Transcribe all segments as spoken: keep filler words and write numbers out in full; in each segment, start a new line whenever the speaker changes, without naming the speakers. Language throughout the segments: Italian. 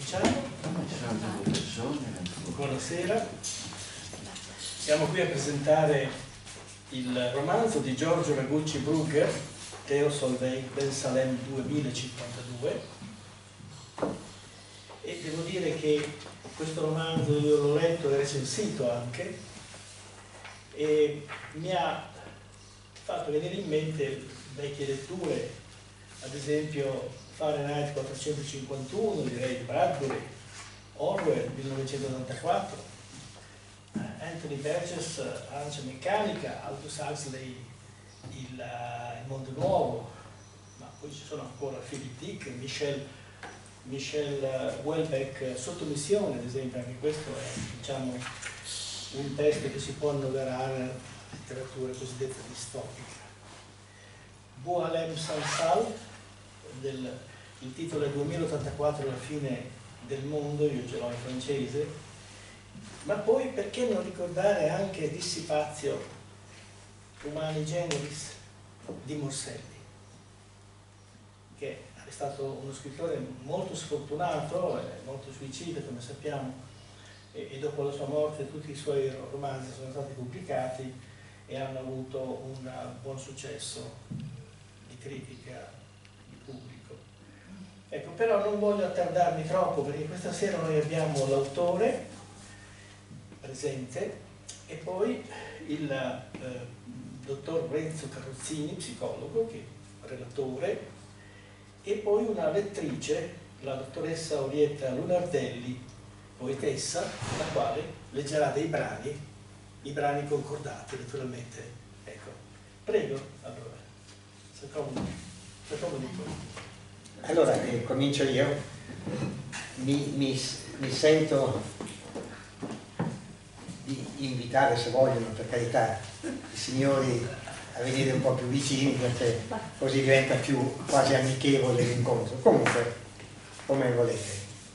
Ciao. Buonasera. Siamo qui a presentare il romanzo di Giorgio Ragucci Brugger, Teo Solveig Ben Salem duemilacinquantadue, e devo dire che questo romanzo io l'ho letto e recensito anche, e mi ha fatto venire in mente vecchie letture, ad esempio Fahrenheit quattrocentocinquantuno, direi Bradbury, Orwell millenovecentottantaquattro, Anthony Burgess, Arancia Meccanica, Aldous Huxley, il, il Mondo Nuovo, ma poi ci sono ancora Philip Dick, Michel, Michel Houellebecq, Sottomissione, ad esempio. Anche questo è, diciamo, un testo che si può annoverare nella letteratura cosiddetta distopica. Boualem Sansal, del, il titolo è duemilaottantaquattro, la fine del mondo, io ce l'ho in francese, ma poi perché non ricordare anche Dissipatio Humani Generis di Morselli, che è stato uno scrittore molto sfortunato, molto suicida come sappiamo, e, e dopo la sua morte tutti i suoi romanzi sono stati pubblicati e hanno avuto un buon successo di critica, di pubblico. Ecco, però non voglio attardarmi troppo, perché questa sera noi abbiamo l'autore presente e poi il eh, dottor Renzo Carrozzini, psicologo, che è relatore, e poi una lettrice, la dottoressa Orietta Lunardelli, poetessa, la quale leggerà dei brani, i brani concordati naturalmente. Ecco, prego, allora, se comodi, se comodi poi.
Allora, eh, comincio io. Mi, mi, mi sento di invitare, se vogliono, per carità, i signori a venire un po' più vicini, perché così diventa più quasi amichevole l'incontro. Comunque, come volete.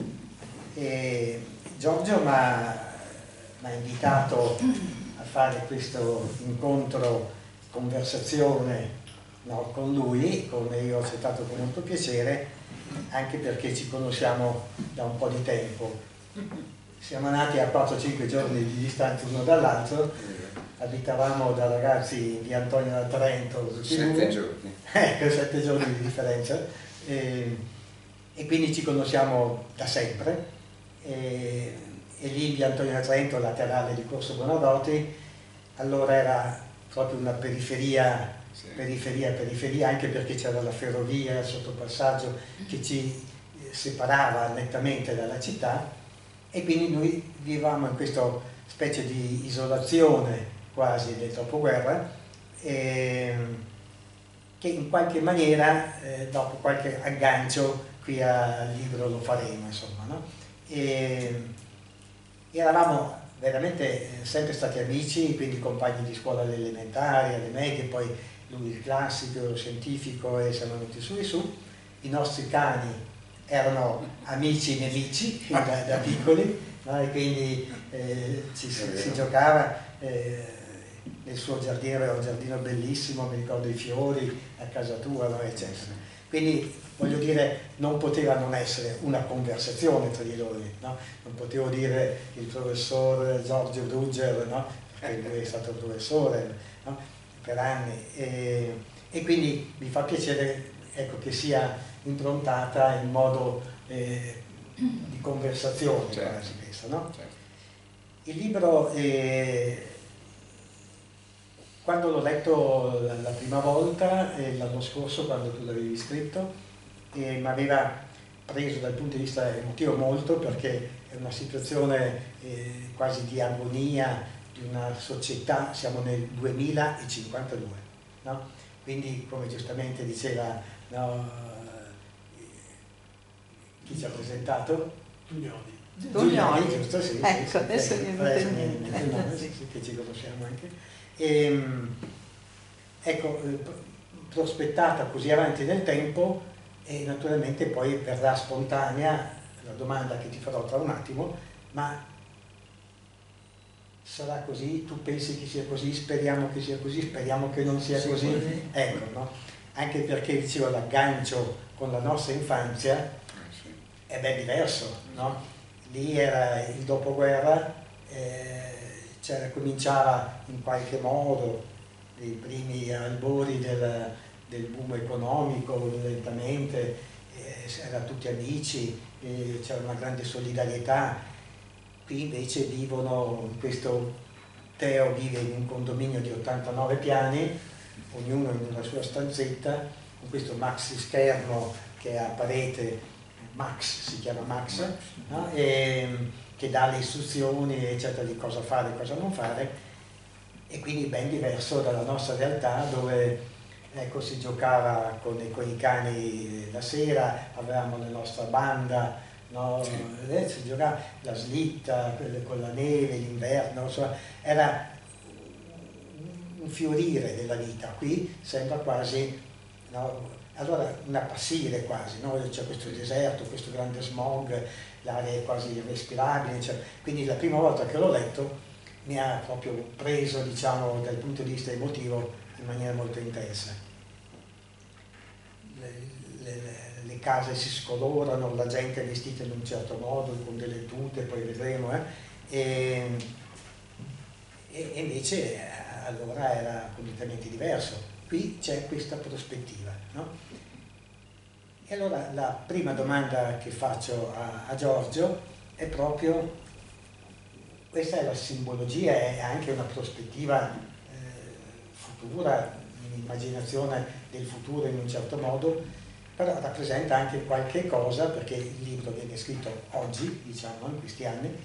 E Giorgio mi ha invitato a fare questo incontro, conversazione, no, con lui, come io ho accettato con molto piacere, anche perché ci conosciamo da un po' di tempo. Siamo nati a quattro cinque giorni di distanza uno dall'altro, abitavamo da ragazzi in via Antonio da Trento,
sette giorni.
Ecco, sette giorni di differenza, e, e quindi ci conosciamo da sempre. E, e lì in via Antonio da Trento, laterale di Corso Buonarroti, allora era proprio una periferia. Sì. periferia, periferia, anche perché c'era la ferrovia, il sottopassaggio che ci separava nettamente dalla città, e quindi noi vivevamo in questa specie di isolazione quasi del dopoguerra, eh, che in qualche maniera, eh, dopo qualche aggancio qui al libro lo faremo, insomma, no? E eravamo veramente sempre stati amici, quindi compagni di scuola alle elementari, alle medie, poi lui il classico, lo scientifico, e siamo venuti su e su. I nostri cani erano amici nemici da, da piccoli, no? E quindi eh, ci, si, si giocava eh, nel suo giardino, era un giardino bellissimo, mi ricordo i fiori a casa tua, no? Eccetera. Quindi voglio dire, non poteva non essere una conversazione tra di loro, no? Non potevo dire il professor Giorgio Brugger, no? Perché lui è stato professore, no? Per anni, e, e quindi mi fa piacere, ecco, che sia improntata in modo eh, di conversazione, certo, quasi questa, no? Certo. Il libro, eh, quando l'ho letto la, la prima volta, eh, l'anno scorso, quando tu l'avevi scritto, eh, mi aveva preso dal punto di vista emotivo molto, perché è una situazione eh, quasi di agonia di una società. Siamo nel duemilacinquantadue, no? Quindi, come giustamente diceva, no, chi ci ha presentato?
Tugnoni.
Tugnoni, giusto, sì.
Ecco,
sì,
adesso
sì,
mi è
adesso
venuto in
mi-
mente.
no, sì, sì, che ci conosciamo anche. E, ecco, eh, prospettata così avanti nel tempo, e naturalmente poi verrà spontanea la domanda che ti farò tra un attimo: ma sarà così? Tu pensi che sia così? Speriamo che sia così, speriamo che non sia
Sì,
così.
così.
Ecco, no? Anche perché, dicevo, l'aggancio con la nostra infanzia è ben diverso, no? Lì era il dopoguerra, eh, cioè, cominciava in qualche modo i primi albori del, del boom economico, lentamente, eh, erano tutti amici, eh, c'era una grande solidarietà. Qui invece vivono, questo Teo vive in un condominio di ottantanove piani, ognuno in una sua stanzetta, con questo maxi schermo che ha a parete, Max si chiama Max, no? E, che dà le istruzioni eccetera di cosa fare e cosa non fare, e quindi ben diverso dalla nostra realtà dove ecco, si giocava con, con i cani la sera, avevamo la nostra banda, no? Eh, si giocava la slitta con la neve, l'inverno, insomma, era un fiorire della vita. Qui sembra quasi, no? Allora un appassire quasi, no? C'è questo deserto, questo grande smog, l'aria è quasi irrespirabile, cioè, quindi la prima volta che l'ho letto mi ha proprio preso, diciamo, dal punto di vista emotivo in maniera molto intensa. Le, le, le case si scolorano, la gente è vestita in un certo modo, con delle tute, poi vedremo, eh? e, e invece allora era completamente diverso. Qui c'è questa prospettiva, no? E allora la prima domanda che faccio a, a Giorgio è proprio, questa è la simbologia, è anche una prospettiva eh, futura, un'immaginazione del futuro in un certo modo, però rappresenta anche qualche cosa, perché il libro viene scritto oggi, diciamo, in questi anni,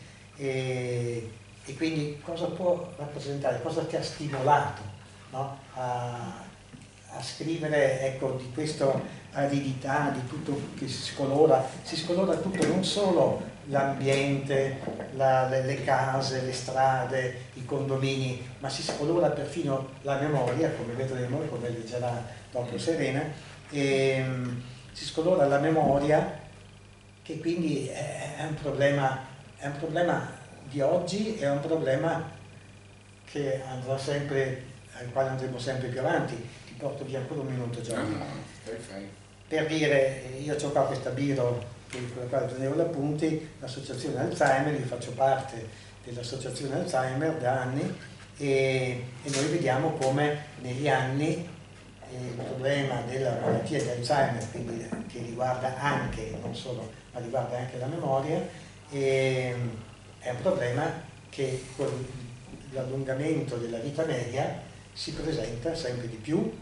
e, e quindi cosa può rappresentare, cosa ti ha stimolato, no? a, a scrivere, ecco, di questa aridità, di tutto che si scolora, si scolora tutto, non solo l'ambiente, la, le, le case, le strade, i condomini, ma si scolora perfino la memoria, come vedremo, come leggerà dopo Serena, e um, si scolora la memoria, che quindi è, è un problema, è un problema di oggi, è un problema che andrà sempre, al quale andremo sempre più avanti. Porto via ancora un minuto, Giorgio. No, no, fai, fai. Per dire, io ho qua questa biro con la quale prendevo gli appunti, l'associazione Alzheimer, io faccio parte dell'associazione Alzheimer da anni e, e noi vediamo come negli anni il problema della malattia di Alzheimer, quindi che riguarda anche, non solo, ma riguarda anche la memoria, e, è un problema che con l'allungamento della vita media si presenta sempre di più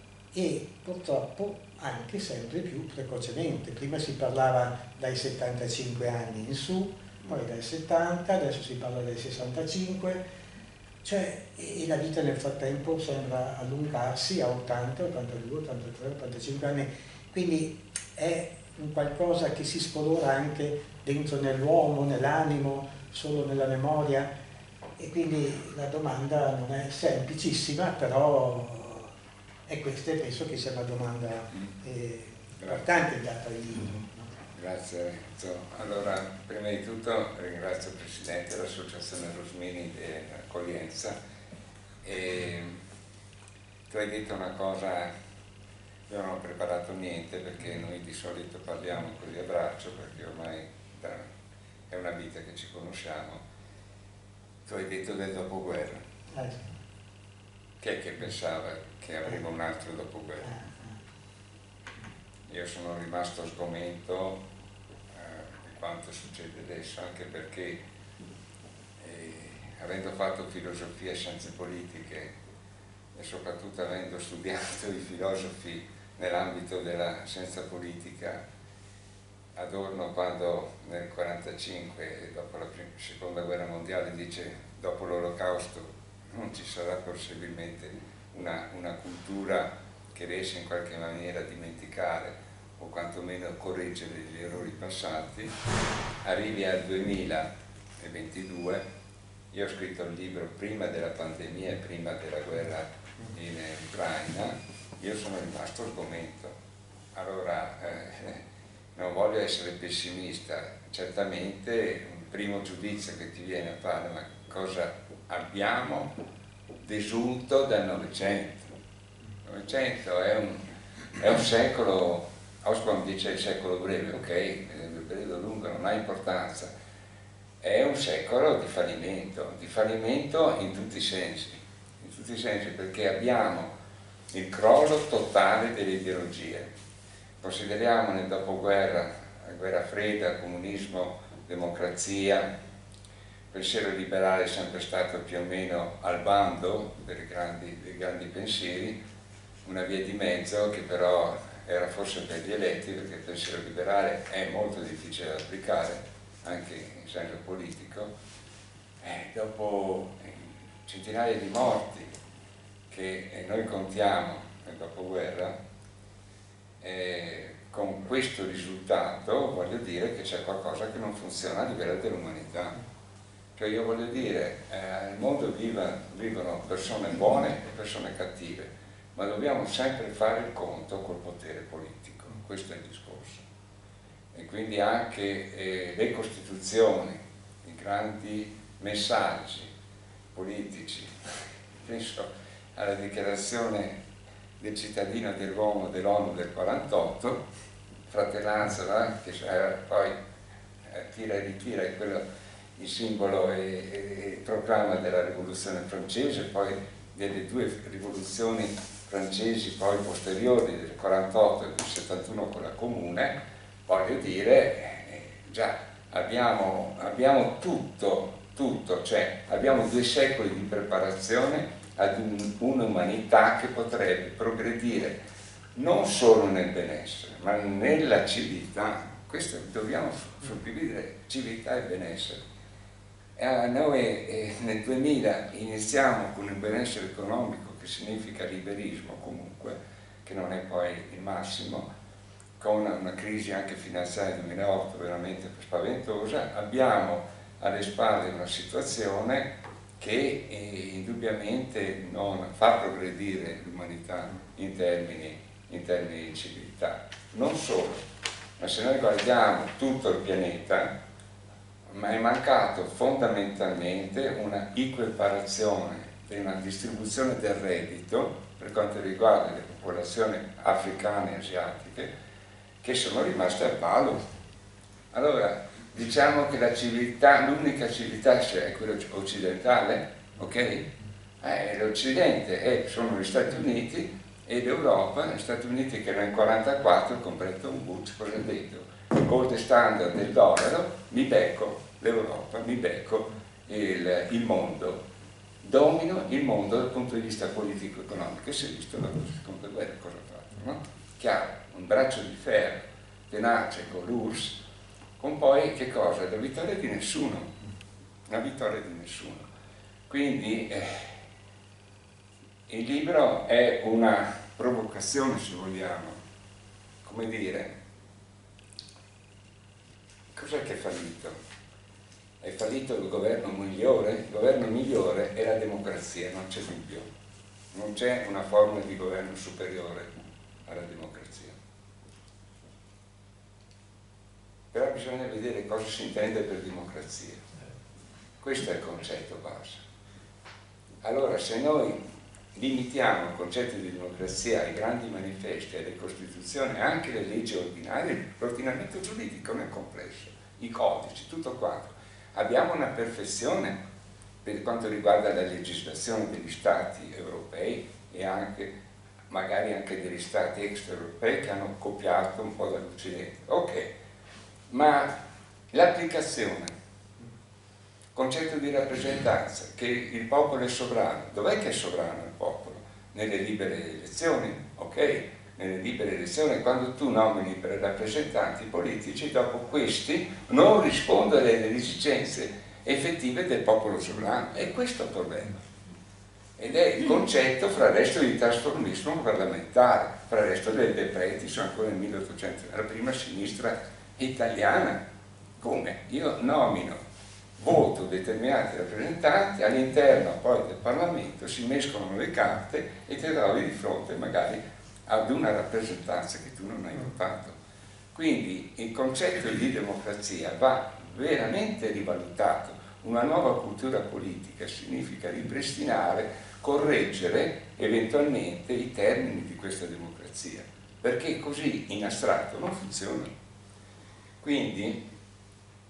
e purtroppo anche sempre più precocemente. Prima si parlava dai settantacinque anni in su, poi dai settanta, adesso si parla dai sessantacinque, cioè, e la vita nel frattempo sembra allungarsi a ottanta, ottantadue, ottantatré, ottantacinque anni, quindi è un qualcosa che si scolora anche dentro nell'uomo, nell'animo, solo nella memoria, e quindi la domanda non è semplicissima, però e questa penso che sia una domanda eh, importante data al libro. No?
Grazie Renzo. Allora, prima di tutto ringrazio il Presidente dell'Associazione Rosmini di Accoglienza. E tu hai detto una cosa, io non ho preparato niente perché noi di solito parliamo così a braccio, perché ormai da, è una vita che ci conosciamo. Tu hai detto del dopoguerra.
Eh, sì.
Chi è che pensava che avremo un altro dopoguerra? Io sono rimasto sgomento eh, di quanto succede adesso, anche perché eh, avendo fatto filosofia e scienze politiche e soprattutto avendo studiato i filosofi nell'ambito della scienza politica, Adorno quando nel quarantacinque, dopo la seconda guerra mondiale, dice dopo l'olocausto non ci sarà possibilmente una, una cultura che riesce in qualche maniera a dimenticare o quantomeno correggere gli errori passati, arrivi al duemilaventidue, io ho scritto il libro prima della pandemia e prima della guerra in Ucraina, io sono rimasto sgomento. Allora, eh, non voglio essere pessimista, certamente un primo giudizio che ti viene a fare, ma cosa abbiamo desunto dal Novecento? Il Novecento è un, è un secolo, Osborne dice il secolo breve, ok, nel periodo non ha importanza, è un secolo di fallimento, di fallimento in tutti i sensi, in tutti i sensi, perché abbiamo il crollo totale delle ideologie. Consideriamo nel dopoguerra, la guerra fredda, comunismo, democrazia, il pensiero liberale è sempre stato più o meno al bando dei grandi, dei grandi pensieri, una via di mezzo che però era forse per gli eletti, perché il pensiero liberale è molto difficile da applicare, anche in senso politico, e dopo centinaia di morti che noi contiamo nel dopoguerra, eh, con questo risultato voglio dire che c'è qualcosa che non funziona a livello dell'umanità. Cioè io voglio dire, eh, nel mondo viva, vivono persone buone e persone cattive, ma dobbiamo sempre fare il conto col potere politico, questo è il discorso. E quindi anche eh, le costituzioni, i grandi messaggi politici, penso alla dichiarazione del cittadino e dell'uomo dell'ONU del quarantotto, fratellanza, che poi eh, tira e ritira, è quello il simbolo e, e, e proclama della rivoluzione francese, poi delle due rivoluzioni francesi poi posteriori, del quarantotto e del settantuno con la comune. Voglio dire, eh, già abbiamo, abbiamo tutto, tutto, cioè abbiamo due secoli di preparazione ad un, un'umanità che potrebbe progredire non solo nel benessere, ma nella civiltà. Questo dobbiamo suddividere civiltà e benessere. E noi eh, nel duemila iniziamo con il benessere economico, che significa liberismo comunque, che non è poi il massimo, con una crisi anche finanziaria del duemilaotto veramente spaventosa. Abbiamo alle spalle una situazione che eh, indubbiamente non fa progredire l'umanità in termini, in termini di civiltà. Non solo, ma se noi guardiamo tutto il pianeta, ma è mancato fondamentalmente una equiparazione, una distribuzione del reddito per quanto riguarda le popolazioni africane e asiatiche, che sono rimaste a palo. Allora, diciamo che la civiltà, l'unica civiltà è quella occidentale, ok? Eh, L'Occidente è, sono gli Stati Uniti e l'Europa, gli Stati Uniti che nel millenovecentoquarantaquattro con Bretton Woods cosa ha detto? Il gold standard del dollaro, mi becco l'Europa, mi becco il, il mondo, domino il mondo dal punto di vista politico-economico, e si è visto la seconda guerra cosa ha fatto, no? Chiaro, un braccio di ferro tenace con l'U R S S, con poi che cosa? La vittoria di nessuno, la vittoria di nessuno. Quindi eh, il libro è una provocazione, se vogliamo, come dire, cos'è che è fallito? È fallito il governo migliore? Il governo migliore è la democrazia, non c'è dubbio, non c'è una forma di governo superiore alla democrazia. Però bisogna vedere cosa si intende per democrazia. Questo è il concetto base. Allora, se noi limitiamo il concetto di democrazia ai grandi manifesti, alle costituzioni, anche alle leggi ordinarie, l'ordinamento giuridico nel complesso, i codici, tutto quanto, abbiamo una perfezione per quanto riguarda la legislazione degli Stati europei e anche, magari anche degli Stati extraeuropei che hanno copiato un po' dall'Occidente. Ok. Ma l'applicazione, concetto di rappresentanza, che il popolo è sovrano, dov'è che è sovrano il popolo? Nelle libere elezioni, ok? Nelle libere elezioni, quando tu nomini per rappresentanti politici, dopo questi non rispondono alle esigenze effettive del popolo sovrano. E questo è il problema. Ed è il concetto, fra il resto, di trasformismo parlamentare, fra il resto dei decreti, sono ancora nel milleottocento, la prima sinistra italiana. Come? Io nomino, voto determinati rappresentanti, all'interno poi del Parlamento si mescolano le carte e ti trovi di fronte magari ad una rappresentanza che tu non hai votato. Quindi il concetto di democrazia va veramente rivalutato. Una nuova cultura politica significa ripristinare, correggere eventualmente i termini di questa democrazia, perché così in astratto non funziona. Quindi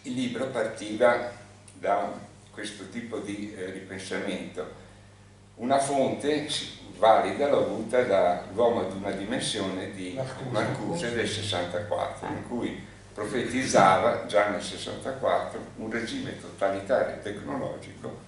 il libro partiva da questo tipo di eh, ripensamento. Una fonte valida l'ho avuta dall'Uomo ad una dimensione di Marcuse del sessantaquattro, in cui profetizzava già nel sessantaquattro un regime totalitario tecnologico.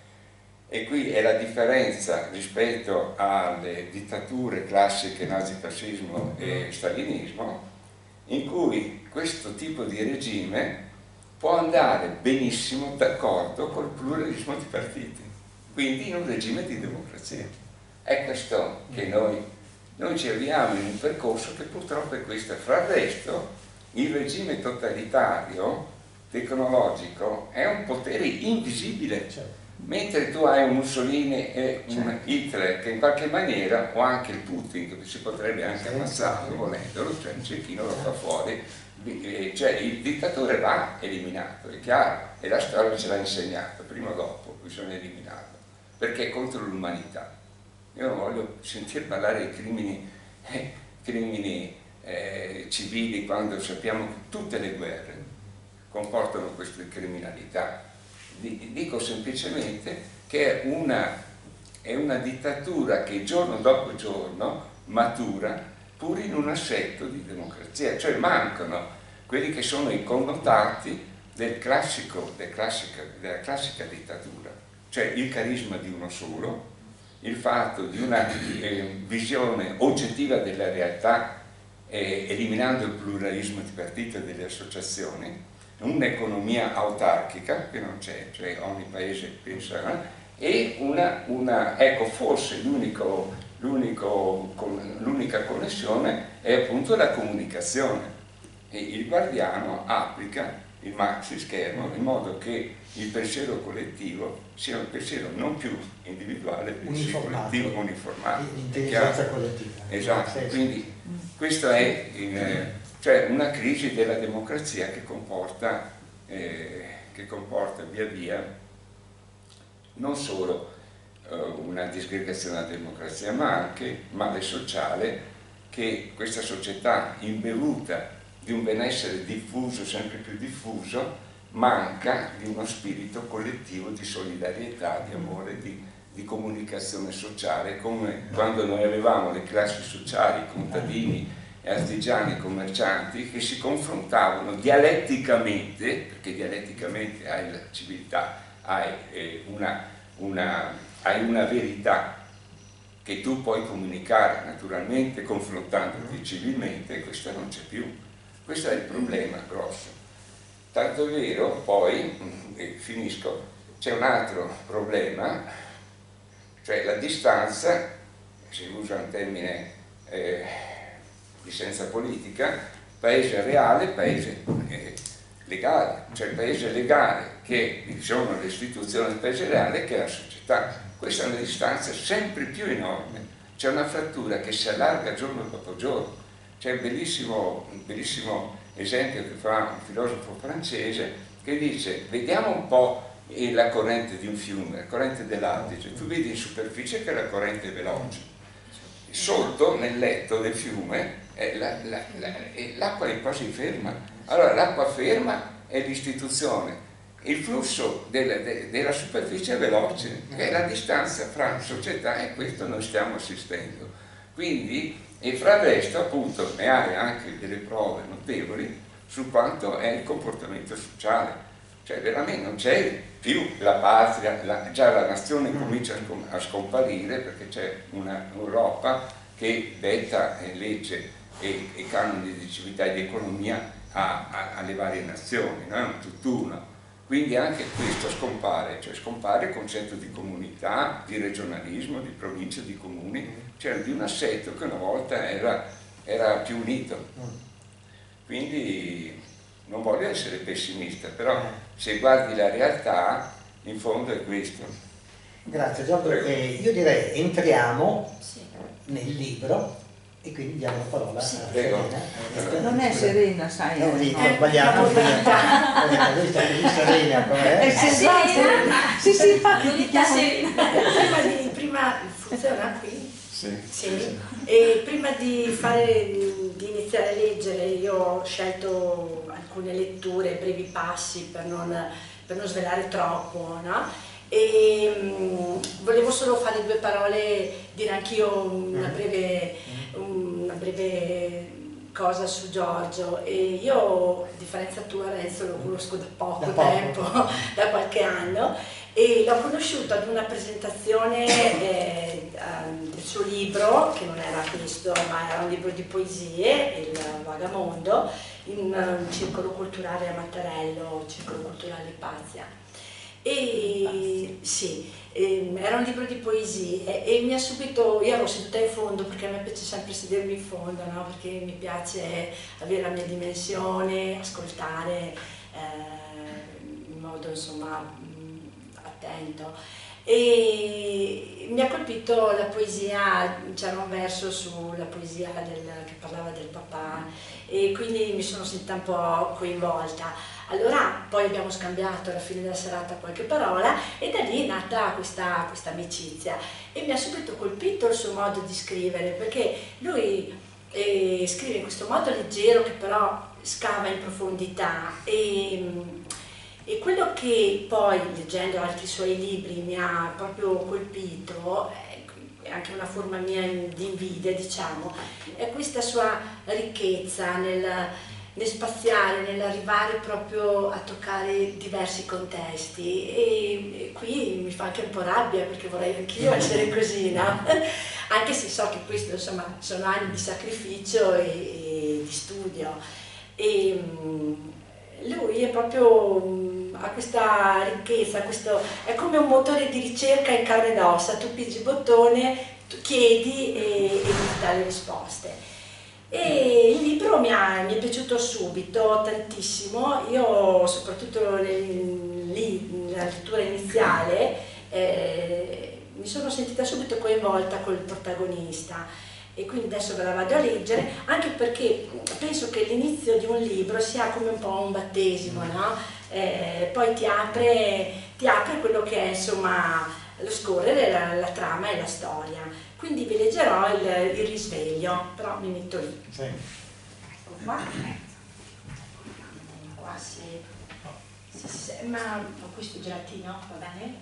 E qui è la differenza rispetto alle dittature classiche nazifascismo e stalinismo, in cui questo tipo di regime può andare benissimo d'accordo col pluralismo di partiti, quindi in un regime di democrazia. È questo che noi, noi ci avviamo in un percorso che purtroppo è questo. Fra il resto, il regime totalitario tecnologico è un potere invisibile. Certo. Mentre tu hai un Mussolini e un Hitler che in qualche maniera, o anche il Putin, che si potrebbe anche ammazzarlo volendolo, cioè un cecchino lo fa fuori, cioè il dittatore va eliminato, è chiaro, e la storia ce l'ha insegnato, prima o dopo bisogna eliminarlo, perché è contro l'umanità. Io non voglio sentire parlare di crimini, eh, crimini eh, civili, quando sappiamo che tutte le guerre comportano questa criminalità. Dico semplicemente che è una, è una dittatura che giorno dopo giorno matura pur in un assetto di democrazia, cioè mancano quelli che sono i connotati del classico, del classica, della classica dittatura, cioè il carisma di uno solo, il fatto di una eh, visione oggettiva della realtà, eh, eliminando il pluralismo di partito e delle associazioni, un'economia autarchica che non c'è, cioè ogni paese pensa, e una, una ecco, forse l'unico, l'unico, l'unica connessione è appunto la comunicazione, e il Guardiano applica il maxi schermo in modo che il pensiero collettivo sia un pensiero non più individuale, bensì collettivo, uniformato.
L'intelligenza collettiva.
Esatto, quindi questo è in, cioè una crisi della democrazia che comporta, eh, che comporta via via non solo eh, una disgregazione della democrazia, ma anche il male sociale, che questa società imbevuta di un benessere diffuso, sempre più diffuso, manca di uno spirito collettivo di solidarietà, di amore, di, di comunicazione sociale, come quando noi avevamo le classi sociali, i contadini, artigiani, commercianti, che si confrontavano dialetticamente, perché dialetticamente hai la civiltà, hai, eh, una, una, hai una verità che tu puoi comunicare naturalmente confrontandoti civilmente, e questa non c'è più. Questo è il problema grosso. Tanto è vero, poi, e finisco, c'è un altro problema, cioè la distanza, si usa un termine eh, di scienza politica, paese reale, paese eh, legale, cioè il paese legale che sono le istituzioni del paese reale, che è la società. Questa è una distanza sempre più enorme, c'è una frattura che si allarga giorno dopo giorno. C'è un bellissimo, un bellissimo esempio che fa un filosofo francese che dice: vediamo un po' la corrente di un fiume, la corrente dell'Adige, tu vedi in superficie che la corrente è veloce, sotto nel letto del fiume l'acqua è quasi ferma. Allora l'acqua ferma è l'istituzione, il flusso della, de, della superficie è veloce, che è la distanza fra società, e questo noi stiamo assistendo. Quindi, e fra il resto appunto ne hai anche delle prove notevoli su quanto è il comportamento sociale, cioè veramente non c'è più la patria, la, già la nazione comincia a scomparire, perché c'è un'Europa che detta eh, legge e, e canoni di civiltà e di economia a, a, alle varie nazioni, no? È un tutt'uno. Quindi anche questo scompare, cioè scompare il concetto di comunità, di regionalismo, di provincia, di comuni, cioè di un assetto che una volta era, era più unito. Quindi non voglio essere pessimista, però se guardi la realtà, in fondo è questo.
Grazie Giorgio, eh, io direi entriamo sì. nel libro e quindi diamo la parola sì. a Serena.
Non è Serena, sai?
No, dico, ho sbagliato. Questa è Serena, com'è?
È Serena. Sì, sì, infatti.
Prima di, prima funziona qui? Sì. Sì. E prima di fare, di iniziare a leggere, io ho scelto alcune letture, brevi passi per non, per non svelare troppo, no? E mh, volevo solo fare due parole, dire anch'io una breve, una breve cosa su Giorgio. E io, a differenza tua, Renzo, lo conosco da poco, da poco. tempo, da qualche anno, e l'ho conosciuto ad una presentazione eh, del suo libro, che non era questo, ma era un libro di poesie, Il Vagamondo, in un circolo culturale a Mattarello, circolo culturale Pazia. E sì, eh, era un libro di poesie e mi ha subito, io ero seduta in fondo perché a me piace sempre sedermi in fondo, no? Perché mi piace avere la mia dimensione, ascoltare eh, in modo insomma attento, e mi ha colpito la poesia, c'era un verso sulla poesia del, che parlava del papà, e quindi mi sono sentita un po' coinvolta. Allora poi abbiamo scambiato alla fine della serata qualche parola e da lì è nata questa, questa amicizia, e mi ha subito colpito il suo modo di scrivere, perché lui eh, scrive in questo modo leggero che però scava in profondità, e, e quello che poi, leggendo altri suoi libri, mi ha proprio colpito, è anche una forma mia di invidia, diciamo, è questa sua ricchezza nel nel spaziare, nell'arrivare proprio a toccare diversi contesti, e, e qui mi fa anche un po' rabbia perché vorrei anch'io essere così, no? Anche se so che questo insomma sono anni di sacrificio e, e di studio, e um, lui è proprio um, ha questa ricchezza, questo, è come un motore di ricerca in carne ed ossa, tu pigi il bottone, tu chiedi e, e ti dà le risposte. E il libro mi, ha, mi è piaciuto subito, tantissimo. Io soprattutto nel, lì, nella lettura iniziale, eh, mi sono sentita subito coinvolta col protagonista, e quindi adesso ve la vado a leggere, anche perché penso che l'inizio di un libro sia come un po' un battesimo, no? Eh, poi ti apre, ti apre quello che è insomma lo scorrere, la, la trama e la storia. Quindi vi leggerò il, il risveglio, però mi metto lì.
Sì.
Ecco qua. Qua sì. Sì, sì, ma ho questo gelatino, va bene?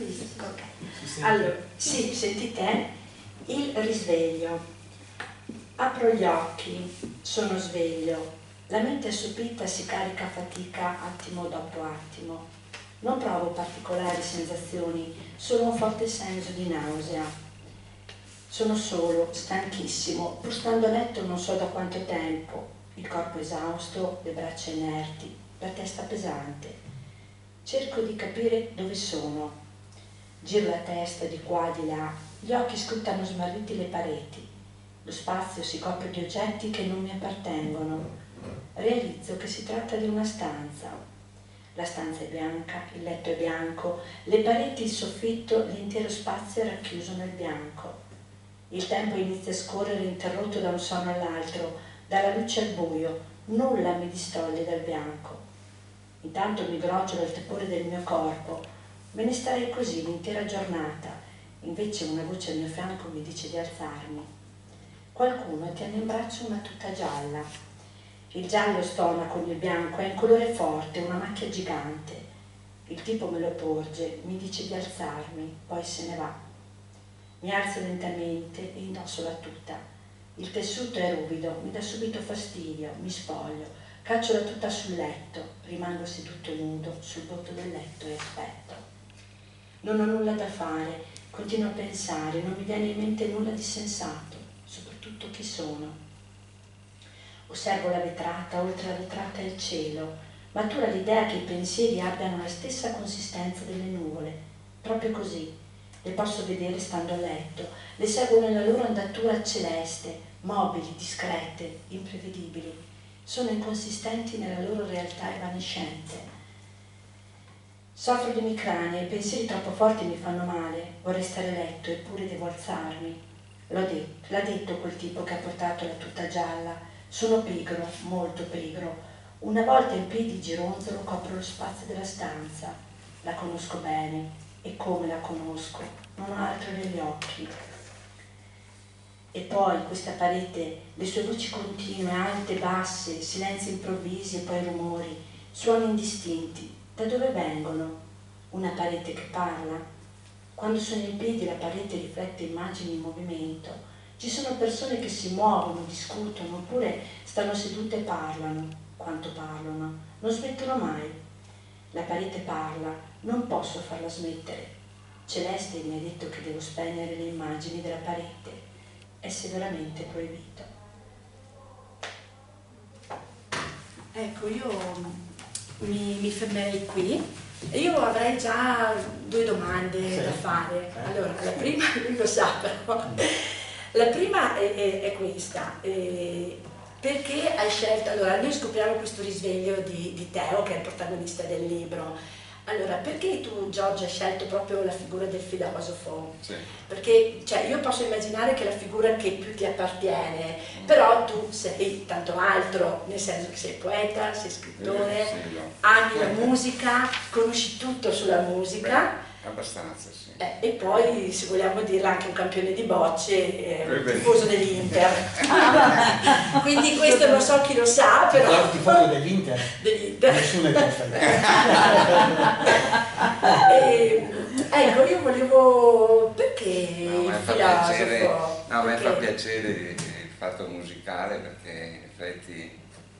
Ok. Allora, sì, sentite? Il risveglio. Apro gli occhi, sono sveglio. La mente assopita si carica a fatica attimo dopo attimo. Non provo particolari sensazioni, solo un forte senso di nausea. Sono solo, stanchissimo, pur stando a letto non so da quanto tempo, il corpo esausto, le braccia inerti, la testa pesante. Cerco di capire dove sono. Giro la testa di qua e di là, gli occhi scrutano smarriti le pareti. Lo spazio si copre di oggetti che non mi appartengono. Realizzo che si tratta di una stanza. La stanza è bianca, il letto è bianco, le pareti, il soffitto, l'intero spazio è racchiuso nel bianco. Il tempo inizia a scorrere interrotto da un sonno all'altro, dalla luce al buio, nulla mi distoglie dal bianco. Intanto mi grogio il tepore del mio corpo, me ne starei così l'intera giornata, invece una voce al mio fianco mi dice di alzarmi. Qualcuno tiene in braccio una tuta gialla. Il giallo stona con il bianco, è un colore forte, una macchia gigante. Il tipo me lo porge, mi dice di alzarmi, poi se ne va. Mi alzo lentamente e indosso la tuta. Il tessuto è ruvido, mi dà subito fastidio, mi spoglio, caccio la tuta sul letto, rimango seduto nudo sul botto del letto e aspetto. Non ho nulla da fare, continuo a pensare, non mi viene in mente nulla di sensato, soprattutto chi sono. Osservo la vetrata, oltre la vetrata è il cielo, matura l'idea che i pensieri abbiano la stessa consistenza delle nuvole, proprio così. Le posso vedere stando a letto, le seguo nella loro andatura celeste, mobili, discrete, imprevedibili. Sono inconsistenti nella loro realtà evanescente. Soffro di emicrania, i pensieri troppo forti mi fanno male, vorrei stare a letto eppure devo alzarmi. L'ho detto, l'ha detto quel tipo che ha portato la tuta gialla. Sono pigro, molto pigro. Una volta in piedi gironzolo copro lo spazio della stanza. La conosco bene. E come la conosco, non ho altro negli occhi. E poi questa parete, le sue voci continue, alte, basse, silenzi improvvisi e poi rumori, suoni indistinti. Da dove vengono? Una parete che parla? Quando sono in piedi la parete riflette immagini in movimento. Ci sono persone che si muovono, discutono, oppure stanno sedute e parlano. Quanto parlano? Non smettono mai. La parete parla, non posso farla smettere. Celeste mi ha detto che devo spegnere le immagini della parete. È severamente proibito. Ecco, io mi, mi fermerei qui e io avrei già due domande
sì.
da fare. Allora, la prima, lui lo sa però, la prima è, è, è questa. Eh, perché hai scelto, allora noi scopriamo questo risveglio di, di Teo, che è il protagonista del libro. Allora, perché tu, Giorgio, hai scelto proprio la figura del filosofo?
Sì.
Perché cioè, io posso immaginare che è la figura che più ti appartiene, mm. però tu sei tanto altro, nel senso che sei poeta, sei scrittore,
sì, sì, no.
ami la musica, conosci tutto sulla musica.
Beh, abbastanza, sì.
Eh, e poi, se vogliamo dirla, anche un campione di bocce, eh, un tifoso dell'Inter. Quindi questo non so chi lo sa, però...
Il tifoso dell'Inter?
Dell'Inter.
Nessuno è confermato.
E, ecco, io volevo... Perché
no,
il
mi fa
filosofo?
piacere, no,
perché...
mi fa piacere il, il fatto musicale, perché in effetti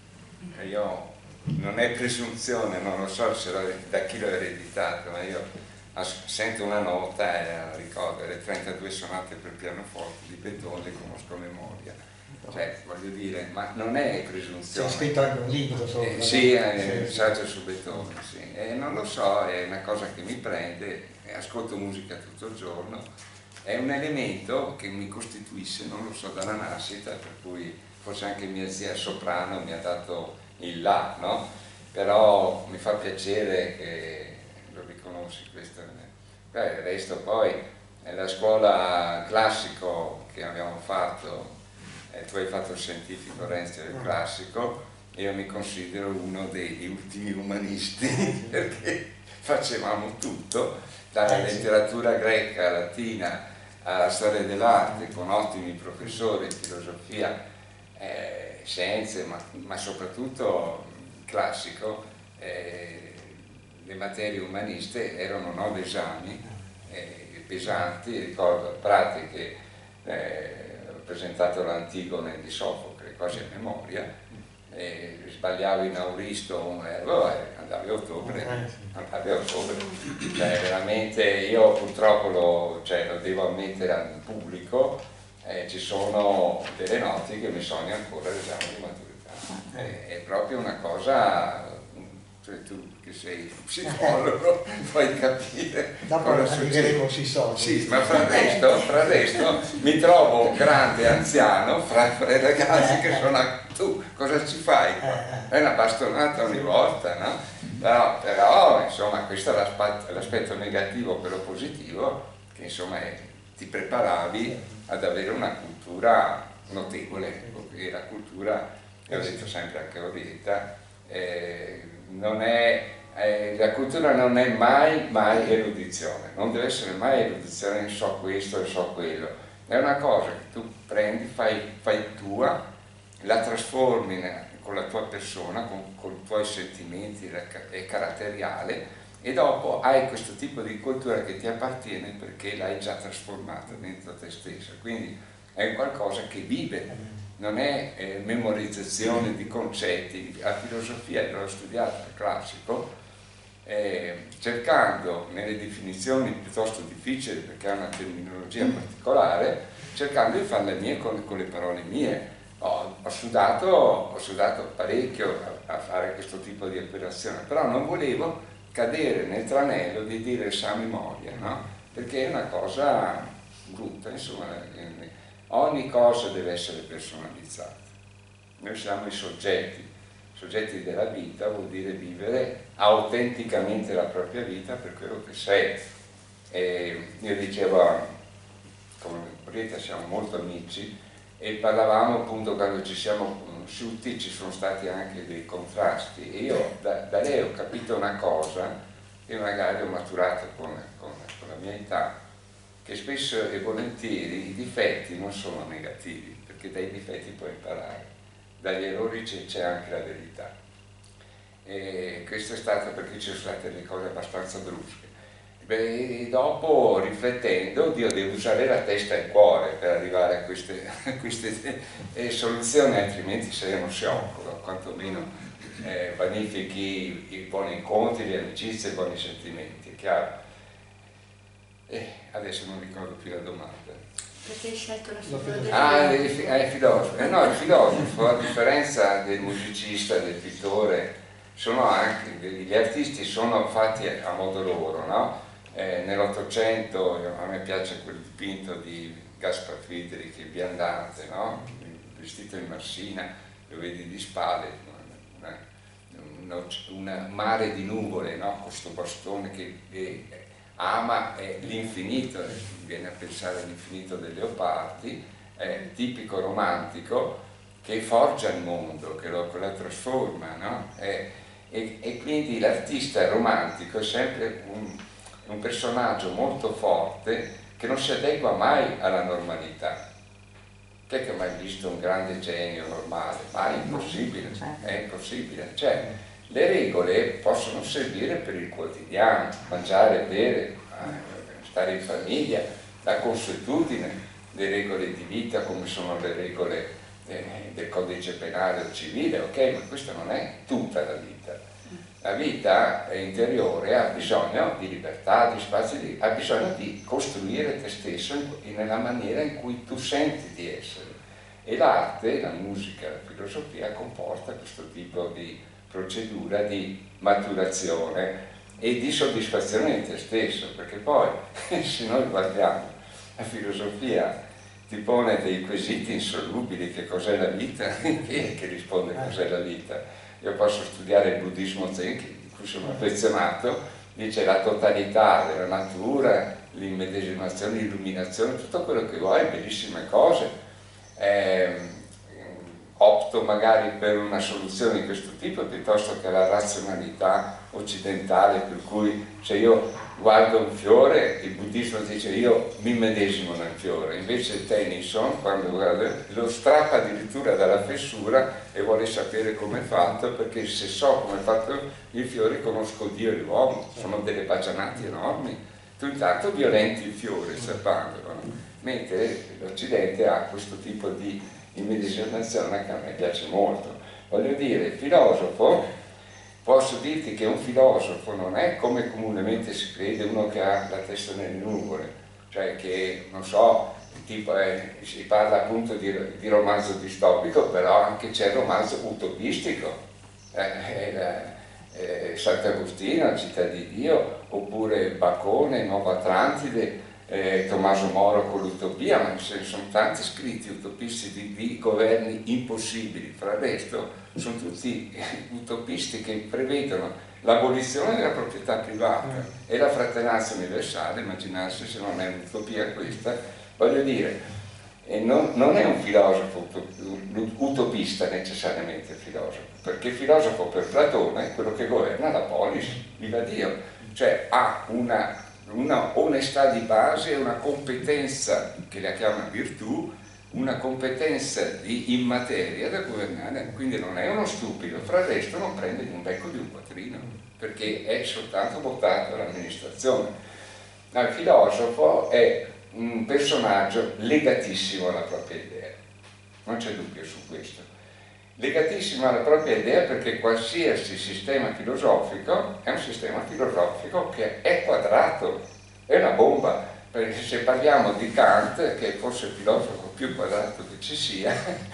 io, non è presunzione, non lo so se da chi l'ho ereditato, ma io sento una nota e ricordo le trentadue sonate per pianoforte di Beethoven, le conosco a memoria. Cioè, voglio dire, ma non è presunzione.
C'è scritto anche un libro sopra.
Eh, sì, è un saggio su Beethoven, sì. E non lo so, è una cosa che mi prende, ascolto musica tutto il giorno, è un elemento che mi costituisce, non lo so, dalla nascita, per cui forse anche mia zia soprano mi ha dato il là, no? Però mi fa piacere che lo riconosci questo. Beh, il resto poi, nella scuola classico che abbiamo fatto, eh, tu hai fatto il scientifico, Renzi del classico, io mi considero uno degli ultimi umanisti perché facevamo tutto, dalla letteratura greca, latina, alla storia dell'arte, con ottimi professori, filosofia, eh, scienze, ma, ma soprattutto classico. Eh, le materie umaniste erano nove esami eh, pesanti, ricordo pratiche, eh, ho presentato l'Antigone di Sofocle quasi a memoria, eh, sbagliavo in auristo un verbo e andavi a ottobre, andavi a ottobre. Cioè, veramente io purtroppo lo, cioè, lo devo ammettere al pubblico, eh, ci sono delle notti che mi sogno ancora l'esame di maturità, eh, è proprio una cosa. Cioè, tu che sei psicologo puoi capire.
Dopo arriveremo sui soldi.
Sì, ma fra il resto, fra il resto mi trovo un grande anziano fra, fra i ragazzi che sono a... tu cosa ci fai? È una bastonata ogni volta, no? Però, però insomma, questo è l'aspetto negativo, quello positivo, che insomma è, ti preparavi ad avere una cultura notevole, perché la cultura, che ho detto sempre anche a Orietta, eh, non è, eh, la cultura non è mai, mai erudizione, non deve essere mai erudizione, so questo e so quello, è una cosa che tu prendi, fai, fai tua, la trasformi con la tua persona, con, con i tuoi sentimenti, è caratteriale, e dopo hai questo tipo di cultura che ti appartiene perché l'hai già trasformata dentro te stessa, quindi è qualcosa che vive. Non è eh, memorizzazione di concetti. La filosofia, io l'ho studiata al classico, eh, cercando nelle definizioni piuttosto difficili perché ha una terminologia particolare, cercando di farle mie con, con le parole mie. Ho, ho, sudato, ho sudato parecchio a, a fare questo tipo di operazione, però non volevo cadere nel tranello di dire sa memoria, no? Perché è una cosa brutta, insomma. Ogni cosa deve essere personalizzata. Noi siamo i soggetti, soggetti della vita, vuol dire vivere autenticamente la propria vita per quello che sei. E io dicevo, come Orietta siamo molto amici, e parlavamo appunto quando ci siamo conosciuti, ci sono stati anche dei contrasti, e io da, da lei ho capito una cosa, che magari ho maturato con, con, con la mia età, che spesso e volentieri i difetti non sono negativi, perché dai difetti puoi imparare, dagli errori c'è anche la verità. E questo è stato perché ci sono state delle cose abbastanza brusche. Beh, dopo, riflettendo, Dio deve usare la testa e il cuore per arrivare a queste, a queste eh, soluzioni, altrimenti saremo sciocco, quantomeno eh, vanifichi i buoni incontri, le amicizie, i buoni sentimenti, è chiaro. Eh, adesso non ricordo più la domanda.
Perché hai scelto la figura del
Ah, è il filosofo. Eh, no, il filosofo, a differenza del musicista, del pittore, sono anche, gli artisti sono fatti a modo loro, no? Eh, Nell'Ottocento a me piace quel dipinto di Gaspar Friedrich, il viandante, no? Vestito in marsina, lo vedi di spalle, una, una, una mare di nuvole, no? Questo bastone che, che ama eh, l'infinito, viene a pensare all'infinito dei leopardi, è tipico romantico che forgia il mondo, che lo, che lo trasforma, no? E, e, e quindi l'artista romantico è sempre un, un personaggio molto forte che non si adegua mai alla normalità. Chi è che ha mai visto un grande genio normale? Ma è impossibile, è impossibile. Cioè, le regole possono servire per il quotidiano, mangiare, bere, stare in famiglia, la consuetudine, le regole di vita come sono le regole eh, del codice penale o civile, ok, ma questa non è tutta la vita. La vita interiore ha bisogno di libertà, di spazi, di, ha bisogno di costruire te stesso in, nella maniera in cui tu senti di essere. E l'arte, la musica, la filosofia comporta questo tipo di procedura di maturazione e di soddisfazione di te stesso, perché poi se noi guardiamo la filosofia ti pone dei quesiti insolubili, che cos'è la vita, chi è che risponde cos'è la vita? Io posso studiare il buddismo zen, di cui sono affezionato, dice la totalità della natura, l'immedesimazione, l'illuminazione, tutto quello che vuoi, bellissime cose. Eh, opto magari per una soluzione di questo tipo piuttosto che la razionalità occidentale, per cui se io guardo un fiore, il buddismo dice io mi medesimo nel fiore, invece Tennyson quando guarda lo strappa addirittura dalla fessura e vuole sapere come è fatto, perché se so come è fatto il fiore conosco Dio e l'uomo, sono delle bagianate enormi, tu intanto violenti il fiore strappandolo, no? Mentre l'Occidente ha questo tipo di immedesimazione che a me piace molto. Voglio dire, il filosofo, posso dirti che un filosofo non è come comunemente si crede uno che ha la testa nelle nuvole, cioè che, non so, tipo è, si parla appunto di, di romanzo distopico, però anche c'è il romanzo utopistico, eh, eh, eh, Sant'Agostino, Città di Dio, oppure Bacone, Nuova Atlantide, Eh, Tommaso Moro con l'utopia, ma ce ne sono tanti scritti utopisti di, di governi impossibili, fra il resto sono tutti utopisti che prevedono l'abolizione della proprietà privata mm. e la fratellanza universale. Immaginarsi se non è un'utopia questa, voglio dire, e non, non è un filosofo utopista necessariamente il filosofo, perché il filosofo per Platone è quello che governa la polis, viva Dio, cioè ha una una onestà di base, una competenza che la chiama virtù, una competenza di immateria da governare, quindi non è uno stupido, fra il resto non prende un becco di un quattrino, perché è soltanto votato all'amministrazione. No, il filosofo è un personaggio legatissimo alla propria idea, non c'è dubbio su questo. Legatissimo alla propria idea perché qualsiasi sistema filosofico è un sistema filosofico che è quadrato, è una bomba, perché se parliamo di Kant, che è forse il filosofo più quadrato che ci sia,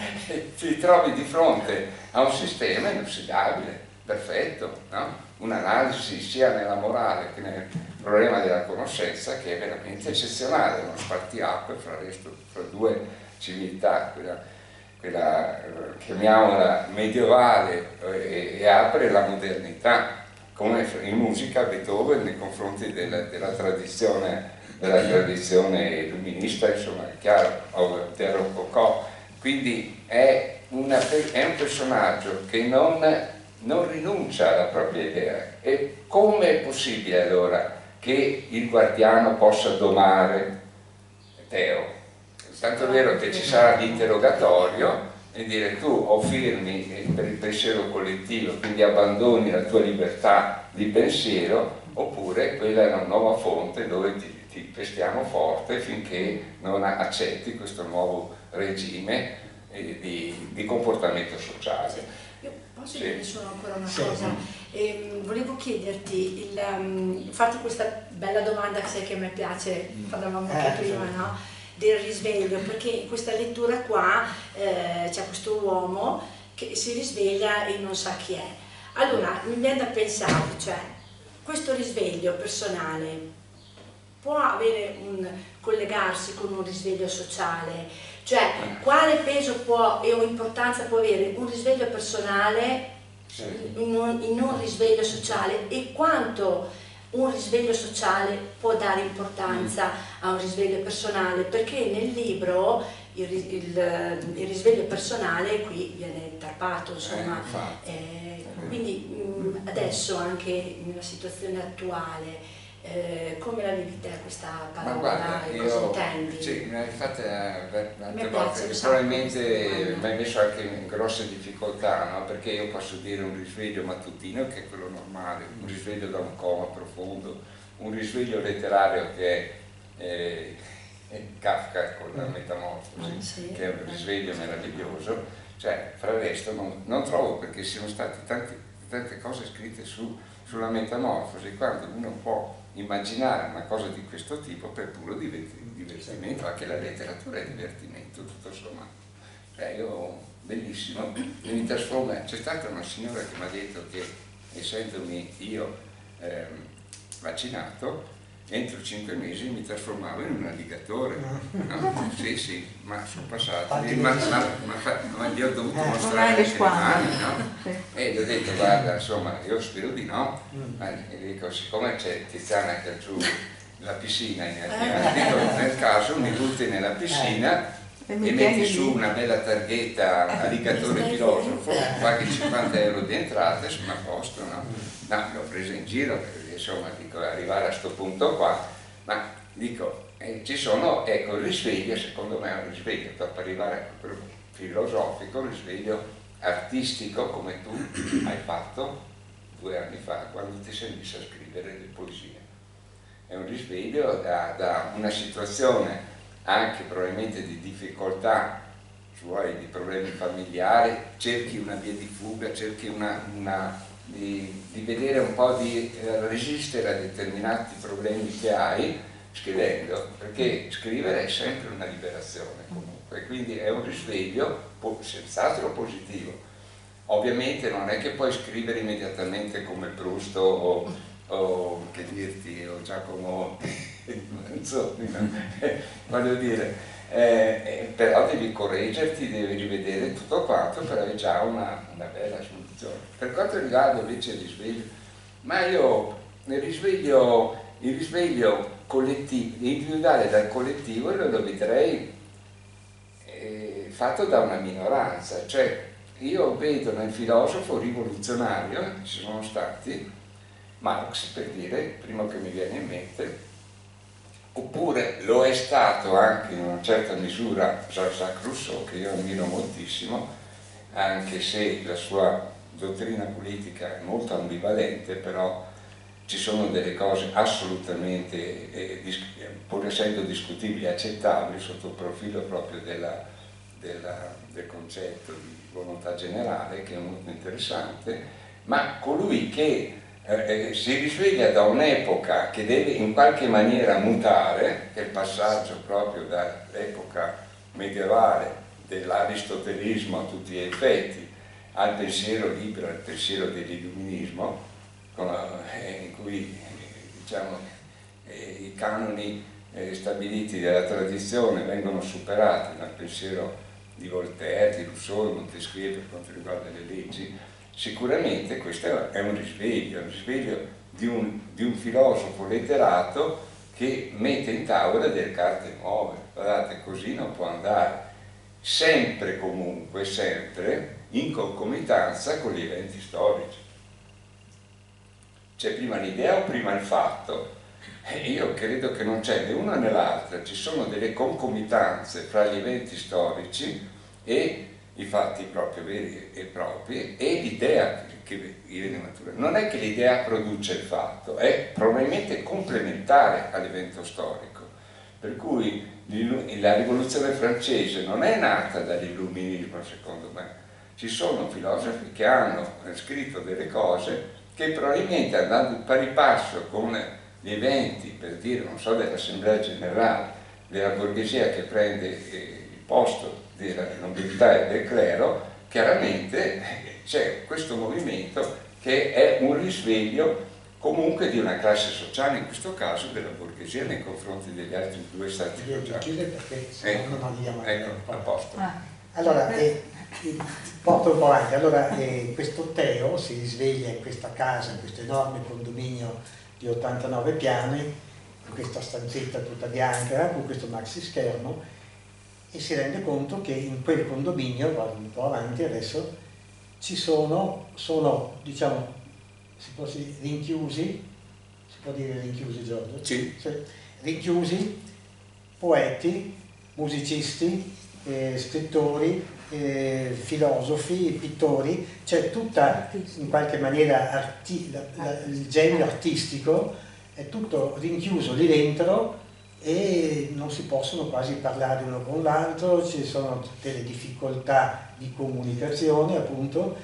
ti trovi di fronte a un sistema inossidabile, perfetto, no? Un'analisi sia nella morale che nel problema della conoscenza che è veramente eccezionale, uno spartiacque fra, resto, fra due civiltà, quella quella chiamiamola medievale e, e apre la modernità, come in musica Beethoven nei confronti della, della tradizione della tradizione illuminista, insomma è chiaro, o del Rococò, quindi è, una, è un personaggio che non, non rinuncia alla propria idea. E come è possibile allora che il guardiano possa domare Teo. Tanto è vero che ci sarà l'interrogatorio e dire tu o firmi per il pensiero collettivo, quindi abbandoni la tua libertà di pensiero, oppure quella è una nuova fonte dove ti, ti pestiamo forte finché non accetti questo nuovo regime eh, di, di comportamento sociale.
Io posso
Sì.
dire solo ancora una
Sì.
cosa? Ehm, volevo chiederti, il, um, farti questa bella domanda che sai che a me piace, parlavamo anche
Eh,
prima,
sì.
no? Del risveglio, perché in questa lettura qua eh, c'è questo uomo che si risveglia e non sa chi è. Allora mi viene da pensare, cioè, questo risveglio personale può avere un collegarsi con un risveglio sociale, cioè quale peso può e o importanza può avere un risveglio personale
Sì.
in un, in un risveglio sociale, e quanto un risveglio sociale può dare importanza a un risveglio personale, perché nel libro il, il, il risveglio personale qui viene tarpato, insomma.
Eh, infatti.
Eh, quindi mh, adesso anche nella situazione attuale, eh, come la vivi te questa
Ma
parola
guarda,
e
io,
cosa intendi?
sì, me l'hai fatta tante
Mi
volte,
piace
che
un sacco
probabilmente
questa
mi hai messo anche in grosse difficoltà, no? Perché io posso dire un risveglio mattutino, che è quello normale, un risveglio da un coma profondo, un risveglio letterario che è eh, Kafka con la Metamorfosi,
Sì.
che è un risveglio meraviglioso. Cioè, fra il resto non, non trovo, perché siano state tante, tante cose scritte su, sulla Metamorfosi, quando uno può immaginare una cosa di questo tipo per puro divertimento. Anche la letteratura è divertimento, tutto sommato. Cioè, io, bellissimo, mi trasforma. C'è stata una signora che mi ha detto che, essendomi io ehm, vaccinato, entro cinque mesi mi trasformavo in un alligatore. No? Sì, sì, ma sono passati, ma, ma, ma, ma gli ho dovuto
Non hai
mostrare
le
anche le mani,
squadre.
no?
Sì.
E gli ho detto, guarda, insomma, io spero di no. E dico, siccome c'è Tiziana che ha giù la piscina in dico, nel caso mi butti nella piscina
E
e
mi
metti
tieni
su
lì.
una bella targhetta alligatore filosofo, qualche cinquanta euro di entrate, sono a posto, no? No, l'ho presa in giro, perché insomma, dico, arrivare a sto punto qua, ma dico, eh, ci sono, ecco, il risveglio, secondo me è un risveglio, dopo arrivare a quello filosofico, un risveglio artistico, come tu hai fatto due anni fa, quando ti sei messo a scrivere le poesie. È un risveglio da, da una situazione anche probabilmente di difficoltà, cioè di problemi familiari, cerchi una via di fuga, cerchi una, una, di, di vedere un po' di eh, resistere a determinati problemi che hai scrivendo, perché scrivere è sempre una liberazione comunque, quindi è un risveglio senz'altro positivo. Ovviamente non è che puoi scrivere immediatamente come Proust o, o che dirti, o Giacomo Manzoni, no? Voglio dire, eh, però devi correggerti, devi rivedere tutto quanto per avere già una, una bella soluzione. Per quanto riguarda invece il risveglio, ma io nel risveglio, il risveglio collettivo, individuale dal collettivo, io lo vedrei eh, fatto da una minoranza, cioè io vedo nel filosofo rivoluzionario, ci sono stati, Marx per dire, primo che mi viene in mente, oppure lo è stato anche in una certa misura Jean-Jacques Rousseau, che io ammiro moltissimo, anche se la sua dottrina politica è molto ambivalente, però ci sono delle cose assolutamente, eh, pur essendo discutibili, accettabili sotto il profilo proprio della, della, del concetto di volontà generale, che è molto interessante, ma colui che eh, si risveglia da un'epoca che deve in qualche maniera mutare, che è il passaggio proprio dall'epoca medievale dell'aristotelismo a tutti gli effetti al pensiero libero, al pensiero dell'illuminismo, in cui diciamo, i canoni stabiliti dalla tradizione vengono superati dal pensiero di Voltaire, di Rousseau, di Montesquieu per quanto riguarda le leggi. Sicuramente questo è un risveglio, un risveglio di un, di un filosofo letterato che mette in tavola delle carte nuove. Guardate, così non può andare, sempre comunque, sempre in concomitanza con gli eventi storici. C'è prima l'idea o prima il fatto? E io credo che non c'è né una né l'altra, ci sono delle concomitanze fra gli eventi storici e i fatti proprio veri e propri e l'idea che viene matura. Non è che l'idea produce il fatto, è probabilmente complementare all'evento storico. Per cui la rivoluzione francese non è nata dall'illuminismo, secondo me. Ci sono filosofi che hanno scritto delle cose che probabilmente, andando in pari passo con gli eventi, per dire, non so, dell'Assemblea Generale, della borghesia che prende il posto della nobiltà e del clero, chiaramente c'è questo movimento che è un risveglio comunque di una classe sociale, in questo caso della borghesia nei confronti degli altri due stati sociali.
Perché se no non andiamo
ecco, a posto.
Allora, eh, porto un po' avanti. Allora, eh, questo Teo si risveglia in questa casa, in questo enorme condominio di ottantanove piani, in questa stanzetta tutta bianca, con questo maxi schermo, e si rende conto che in quel condominio, vado un po' avanti adesso, ci sono, sono, diciamo, si può dire rinchiusi, si può dire rinchiusi, Giorgio?
Sì.
Sì. Rinchiusi poeti, musicisti, eh, scrittori, eh, filosofi, pittori, c'è tutta in qualche maniera arti la, la, il genio artistico, è tutto rinchiuso lì dentro e non si possono quasi parlare uno con l'altro, ci sono delle difficoltà di comunicazione appunto,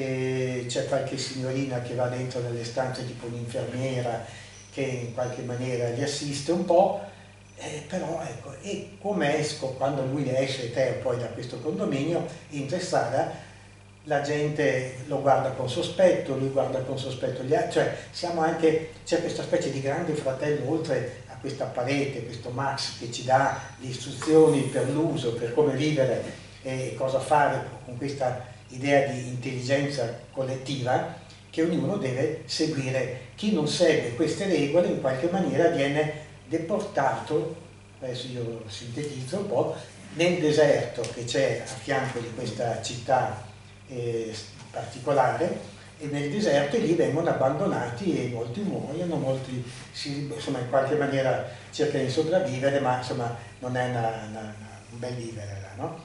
c'è qualche signorina che va dentro nelle stanze tipo un'infermiera che in qualche maniera li assiste un po', eh, però ecco, e come esco, quando lui esce Teo poi da questo condominio, entra in strada, la gente lo guarda con sospetto, lui guarda con sospetto gli altri, cioè siamo anche, c'è questa specie di grande fratello oltre a questa parete, questo Max che ci dà le istruzioni per l'uso, per come vivere e cosa fare con questa idea di intelligenza collettiva che ognuno deve seguire. Chi non segue queste regole in qualche maniera viene deportato, adesso io sintetizzo un po', nel deserto che c'è a fianco di questa città eh, particolare, e nel deserto e lì vengono abbandonati e molti muoiono, molti si, insomma, in qualche maniera cercano di sopravvivere, ma insomma non è una, una, una, un bel vivere là, no?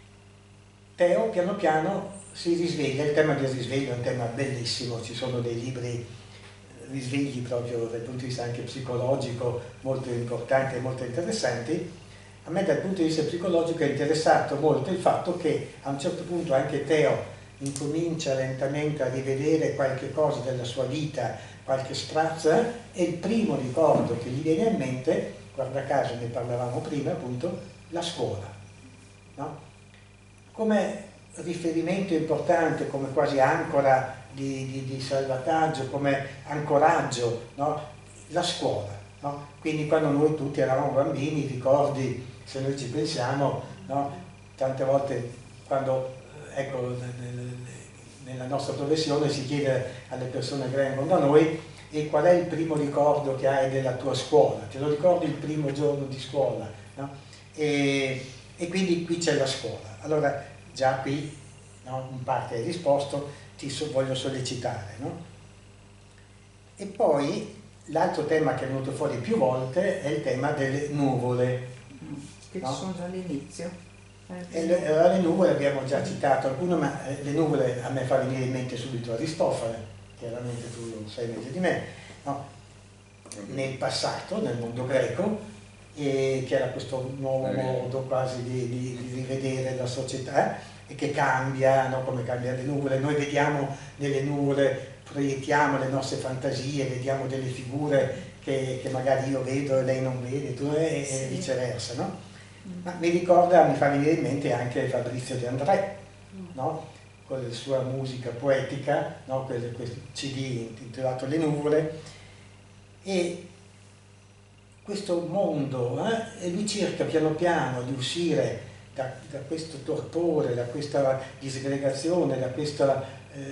Teo piano piano si risveglia, il tema del risveglio è un tema bellissimo, ci sono dei libri risvegli proprio dal punto di vista anche psicologico molto importanti e molto interessanti. A me dal punto di vista psicologico è interessato molto il fatto che a un certo punto anche Teo incomincia lentamente a rivedere qualche cosa della sua vita, qualche strazza, e il primo ricordo che gli viene in mente, guarda caso ne parlavamo prima appunto, la scuola, no? Come riferimento importante, come quasi ancora di, di, di salvataggio, come ancoraggio, no? La scuola, no? Quindi quando noi tutti eravamo bambini, ricordi, se noi ci pensiamo, no? Tante volte quando, ecco, nella nostra professione si chiede alle persone che vengono da noi: e qual è il primo ricordo che hai della tua scuola? Te lo ricordi il primo giorno di scuola? No? E, e quindi qui c'è la scuola. Allora già qui, no, in parte hai risposto, ti so, voglio sollecitare, no? E poi l'altro tema che è venuto fuori più volte è il tema delle nuvole,
che
no?
ci sono già all'inizio.
E le, le nuvole abbiamo già citato alcune, ma le nuvole a me fa venire in mente subito Aristofane, chiaramente tu lo sai meglio di me, no? Nel passato, nel mondo greco, e che era questo nuovo modo quasi di, di, di rivedere la società e che cambia, no? Come cambia le nuvole. Noi vediamo nelle nuvole, proiettiamo le nostre fantasie, vediamo delle figure che, che magari io vedo e lei non vede, tu, e, sì. E viceversa, no? Ma mi ricorda, mi fa venire in mente anche Fabrizio De André, no? Con la sua musica poetica, no? Questo C D intitolato Le nuvole, e questo mondo, eh? E lui cerca piano piano di uscire da, da questo torpore, da questa disgregazione, da questa eh,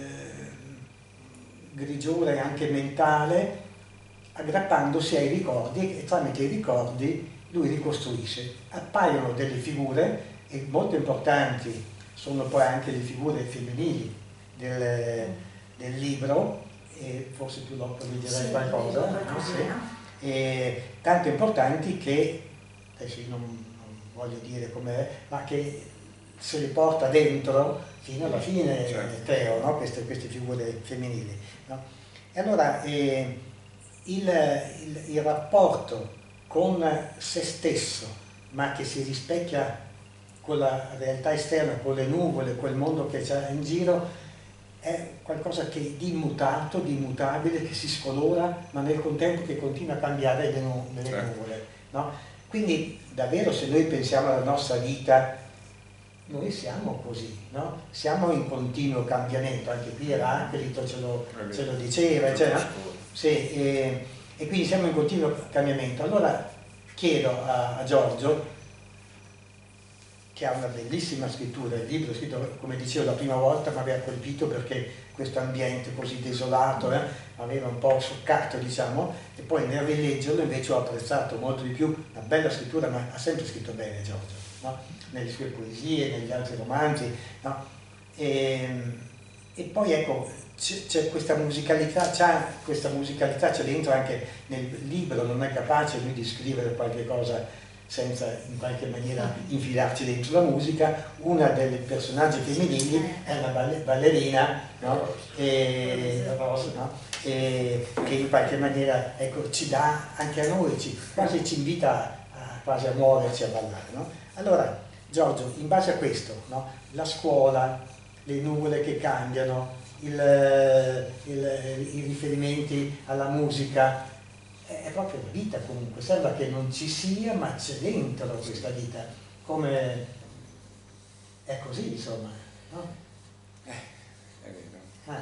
grigiore anche mentale, aggrappandosi ai ricordi, e tramite i ricordi lui ricostruisce. Appaiono delle figure, e molto importanti sono poi anche le figure femminili del, del libro, e forse tu dopo mi dirai
sì,
qualcosa, no? Sì. e tanto importanti che, adesso io non, non voglio dire com'è, ma che se le porta dentro fino alla fine, certo. Teo, no? queste, queste figure femminili. No? E allora eh, il, il, il rapporto con se stesso, ma che si rispecchia con la realtà esterna, con le nuvole, quel mondo che c'è in giro, è qualcosa che di immutato, di immutabile, che si scolora, ma nel contempo che continua a cambiare le, nu le certo. nuvole. No? Quindi davvero, se noi pensiamo alla nostra vita, noi siamo così, no? Siamo in continuo cambiamento, anche qui Eraclito ce lo, ce lo diceva, cioè, no? Sì, e, e quindi siamo in continuo cambiamento. Allora chiedo a, a Giorgio, che ha una bellissima scrittura, il libro scritto, come dicevo, la prima volta mi aveva colpito perché questo ambiente così desolato eh, aveva un po' scioccato, diciamo, e poi nel rileggerlo invece ho apprezzato molto di più, una bella scrittura, ma ha sempre scritto bene Giorgio, no? Nelle sue poesie, negli altri romanzi, no? e, e poi ecco, c'è questa musicalità, c'è questa musicalità, c'è dentro anche nel libro, non è capace lui di scrivere qualche cosa senza in qualche maniera infilarci dentro la musica. Una delle personaggi femminili è la ballerina, no? E, no? E, che in qualche maniera ecco, ci dà anche a noi, ci, quasi ci invita a, quasi a muoverci, a ballare. No? Allora, Giorgio, in base a questo, no? La scuola, le nuvole che cambiano, il, il, i riferimenti alla musica, è proprio la vita comunque, sembra che non ci sia, ma c'è dentro questa vita, come è così, insomma, no?
Eh, è vero.
Ah,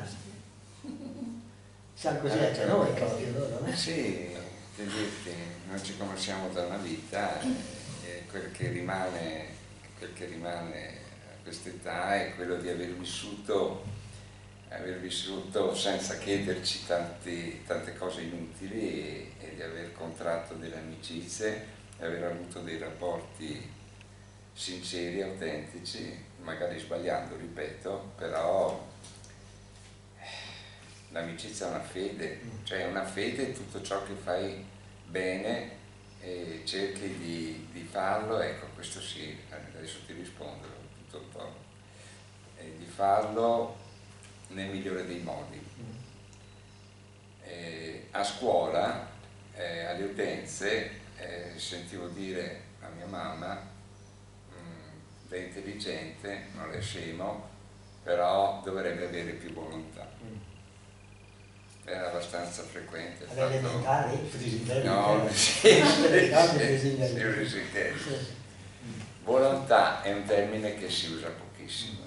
siamo così anche noi proprio, loro, no?
Sì, che dirti, noi ci conosciamo da una vita e quel che rimane, quel che rimane a quest'età è quello di aver vissuto aver vissuto senza chiederci tanti, tante cose inutili e, e di aver contratto delle amicizie, e aver avuto dei rapporti sinceri, autentici, magari sbagliando, ripeto, però l'amicizia è una fede, cioè è una fede tutto ciò che fai bene e cerchi di, di farlo, ecco questo sì, adesso ti rispondo tutto un po', e di farlo nel migliore dei modi. Eh, a scuola, eh, alle utenze, eh, sentivo dire a mia mamma, mh, è intelligente, non è scemo, però dovrebbe avere più volontà. Era abbastanza frequente.
Alle elementari?
No, sì, volontà è un termine che si usa pochissimo.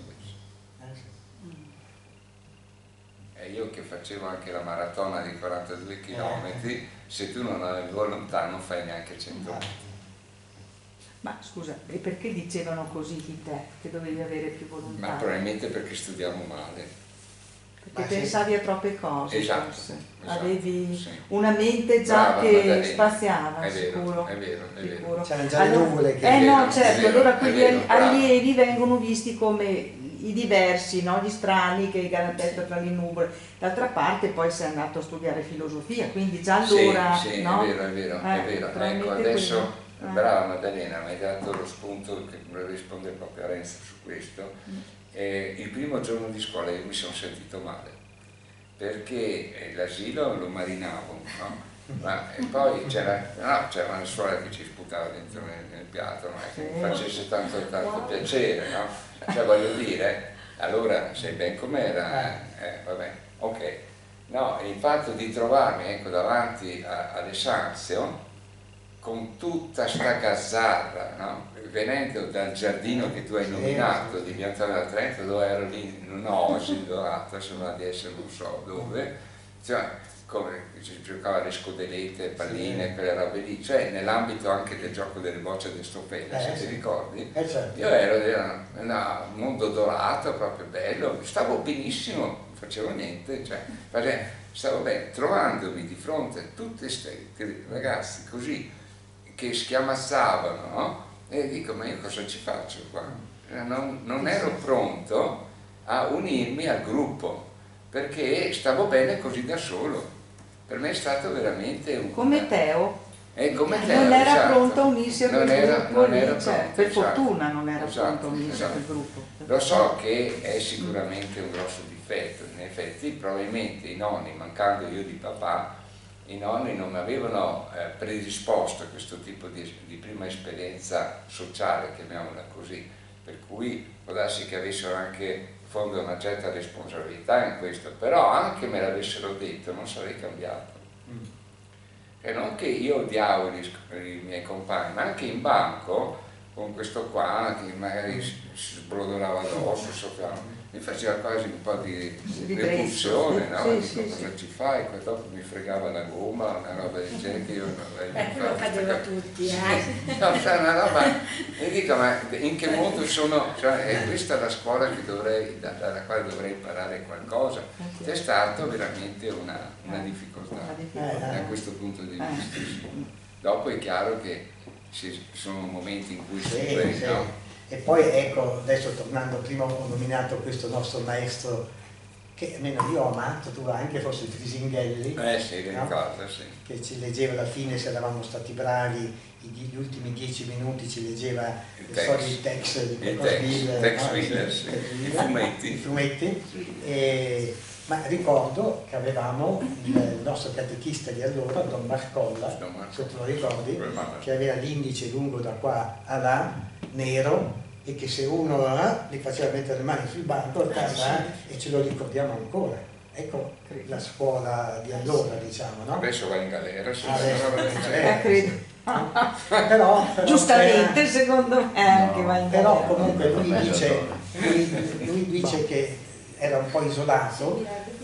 E io che facevo anche la maratona di quarantadue chilometri, se tu non hai volontà non fai neanche cento metri.
Ma scusa, e perché dicevano così di te, che dovevi avere più volontà?
Ma probabilmente perché studiamo male.
Perché
Ma
pensavi
sì.
a troppe cose,
Esatto,
forse.
esatto,
Avevi
sì.
una mente già
Brava,
che
Maddalena.
spaziava,
È vero,
sicuro.
è vero, è vero.
Sicuro.
C'erano già
allora,
le nuvole che...
Eh
vero,
no, certo,
vero,
allora quegli
vero,
allievi vengono visti come i diversi, no? Gli strani che garantano tra le nuvole. D'altra parte poi sei andato a studiare filosofia, quindi già allora...
Sì, sì,
no?
è vero, è vero,
eh,
è vero. Ecco, adesso, quello. brava Maddalena, mi hai dato lo spunto che volevo rispondere proprio a Renzo su questo. Mm. Eh, il primo giorno di scuola io mi sono sentito male, perché l'asilo lo marinavo, no? Ma e poi c'era no, c'era una suora che ci sputava dentro nel, nel piatto, non è che mi facesse tanto, tanto piacere, no? Cioè voglio dire, allora sei ben com'era, eh, eh, vabbè, ok. No, il fatto di trovarmi ecco, davanti all'Essanzio con tutta sta gazzarra, no? Venendo dal giardino che tu hai nominato di Piantana da Trento, dove ero lì in un'oasi dorata, sembra di essere non so dove, cioè, come si giocava alle scodelette, palline, sì. Quelle robe lì, cioè nell'ambito anche del gioco delle bocce del Stofella, eh, se sì. ti ricordi, eh, certo. Io ero in un mondo dorato, proprio bello, stavo benissimo, non facevo niente, cioè, stavo bene, trovandomi di fronte a tutti questi ragazzi così, che schiamazzavano, no? E dico, ma io cosa ci faccio qua? Non, non ero pronto a unirmi al gruppo, perché stavo bene così da solo. per me è stato veramente un...
Come Teo.
Eh, come Teo,
non era
esatto.
pronto a unirsi a quel
non era,
gruppo
non
lì,
era
cioè,
pronto,
per
esatto.
fortuna non era
Esatto,
pronto a unirsi
esatto.
a quel gruppo.
Lo so che è sicuramente un grosso difetto, in effetti probabilmente i nonni, mancando io di papà, i nonni non mi avevano eh, predisposto a questo tipo di, di prima esperienza sociale, chiamiamola così, per cui può darsi che avessero anche in fondo una certa responsabilità in questo, però anche me l'avessero detto non sarei cambiato. Mm. E non che io odiavo i, i miei compagni, ma anche in banco, con questo qua che magari si, si sbrodolava addosso, sopra, mi faceva quasi un po' di, di repulsione, no?
Sì,
Dico,
sì,
cosa
sì.
ci fai? Poi dopo mi fregava la gomma, una roba del genere che io non avrei
Eh, quello accadeva a tutti, eh?
No, cioè una roba, mi dico, ma in che mondo sono, cioè, è questa la scuola che dovrei, da, dalla quale dovrei imparare qualcosa? C'è stata veramente una, una difficoltà da questo punto di vista. Sì. Dopo è chiaro che ci sono momenti in cui si
sì,
prende,
sì.
no?
E poi ecco, adesso tornando, prima ho nominato questo nostro maestro che almeno io ho amato, tu anche, forse il Frisinghelli,
Eh sì,
no?
ricordo, sì.
Che ci leggeva alla fine, se eravamo stati bravi, gli ultimi dieci minuti ci leggeva
il
so, il text di
il
Cosville,
text,
no?
Wheeler, sì. I fumetti.
I fumetti. E, ma ricordo che avevamo il, il nostro catechista di allora, Don Marcolla, se te lo ricordi, che aveva l'indice lungo da qua a là, nero, e che se uno eh, gli faceva mettere le mani sul banco tarda, eh, e ce lo ricordiamo ancora. Ecco la scuola di allora, diciamo, no?
Adesso va in galera, se
Adesso,
Eh, credo.
però, però
Giustamente, secondo me, anche va in
però
galera.
comunque lui dice, lui, lui dice che era un po' isolato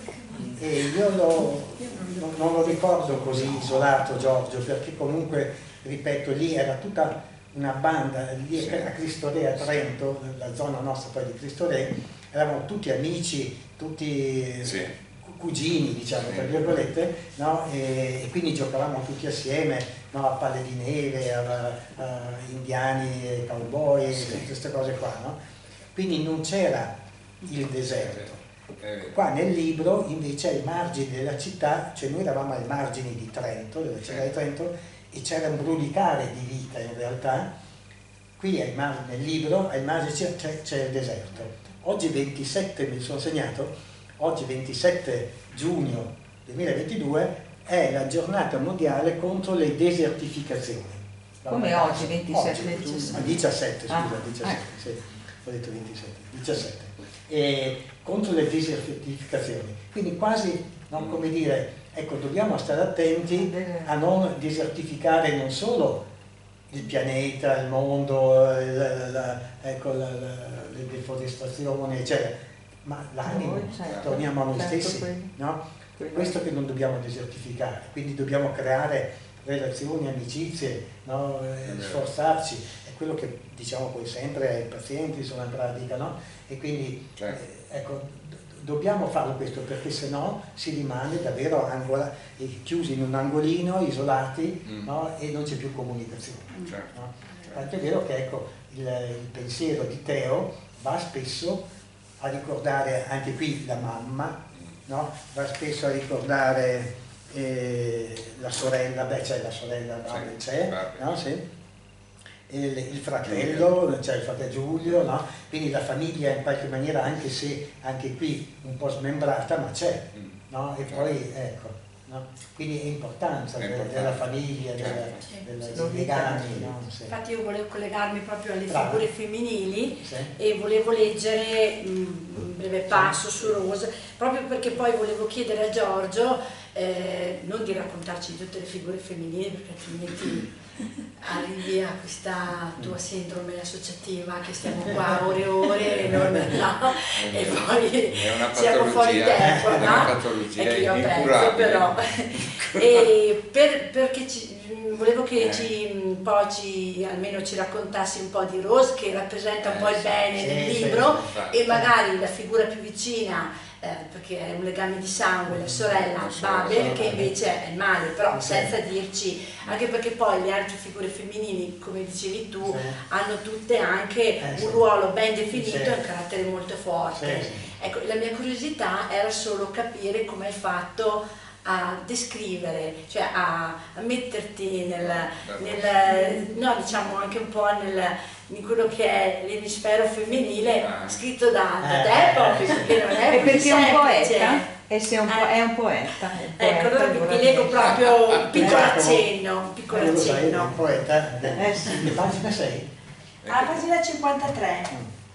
e io lo, non, non lo ricordo così isolato, Giorgio, perché comunque, ripeto, lì era tutta una banda, lì
sì.
a Cristorea, a Trento, la zona nostra poi di Cristorea, eravamo tutti amici, tutti
sì.
cugini, diciamo,
sì.
tra virgolette, no? e, e quindi giocavamo tutti assieme, no? A palle di neve, a, a indiani, cowboy, sì. Tutte queste cose qua, no? Quindi non c'era il deserto. Qua nel libro invece ai margini della città, cioè noi eravamo ai margini di Trento, della città di Trento, e c'era un brulicare di vita in realtà. Qui ai mar- nel libro ai margini c'è, c'è il deserto. Oggi ventisette, mi sono segnato, oggi ventisette giugno duemilaventidue è la giornata mondiale contro le desertificazioni.
Come oggi, ventisette
oggi,
giugno?
ah, diciassette, scusa,
Ah,
diciassette,
ecco.
sì, ho detto ventisette, diciassette. E contro le desertificazioni. Quindi quasi, non come dire, ecco, dobbiamo stare attenti a non desertificare non solo il pianeta, il mondo, la, la, ecco, la, la, le deforestazioni, eccetera, ma l'animo,
certo,
torniamo a noi
certo,
stessi,
quello.
no? Questo che non dobbiamo desertificare, quindi dobbiamo creare relazioni, amicizie, no? eh, sforzarci, è quello che diciamo poi sempre ai pazienti sono in pratica, no? E quindi
certo.
eh, ecco, dobbiamo farlo questo, perché sennò si rimane davvero angola, chiusi in un angolino, isolati, mm. no? E non c'è più comunicazione.
Certo.
No? Tanto è vero che ecco, il, il pensiero di Teo va spesso a ricordare anche qui la mamma, no? Va spesso a ricordare eh, la sorella, beh c'è la sorella, sì, c'è, no? Sì. Il, il fratello, cioè il fratello Giulio, no? Quindi la famiglia in qualche maniera, anche se anche qui un po' smembrata, ma c'è, no? E poi ecco, no? Quindi è importanza, è importanza della famiglia, dei legami. No? Sì.
Infatti io volevo collegarmi proprio alle
Brava.
figure femminili,
sì.
E volevo leggere un breve passo sì. su Rose, proprio perché poi volevo chiedere a Giorgio eh, non di raccontarci di tutte le figure femminili, perché altrimenti arrivi a questa tua sindrome associativa che stiamo qua ore e ore e, non, no, e poi siamo fuori tempo,
è
no?
una patologia
e che io apprezzo
incurabile.
però e per, perché ci, volevo che eh. ci, poi ci, almeno ci raccontassi un po' di Rose, che rappresenta un po' il bene
sì,
del
sì,
libro,
sì,
e magari la figura più vicina, Eh, perché è un legame di sangue, la sorella Babel, che invece è il male, però senza dirci, anche perché poi le altre figure femminili, come dicevi tu, sì. hanno tutte anche eh, un sì. ruolo ben definito sì. e un carattere molto forte. Sì, sì. Ecco, la mia curiosità era solo capire come hai fatto a descrivere, cioè a, a metterti nel, nel, no, diciamo anche un po' nel, in quello che è l'emisfero femminile,
ah.
scritto da, da te proprio, perché non è
E perché è un
semplice.
poeta? E se è un, po-
Eh.
è un poeta. È un
Ecco,
poeta,
allora vi leggo proprio un piccolo accenno, un piccolo
Quello sai, è
accenno.
un poeta.
Eh sì.
Che pagina sei?
A pagina cinquantatré.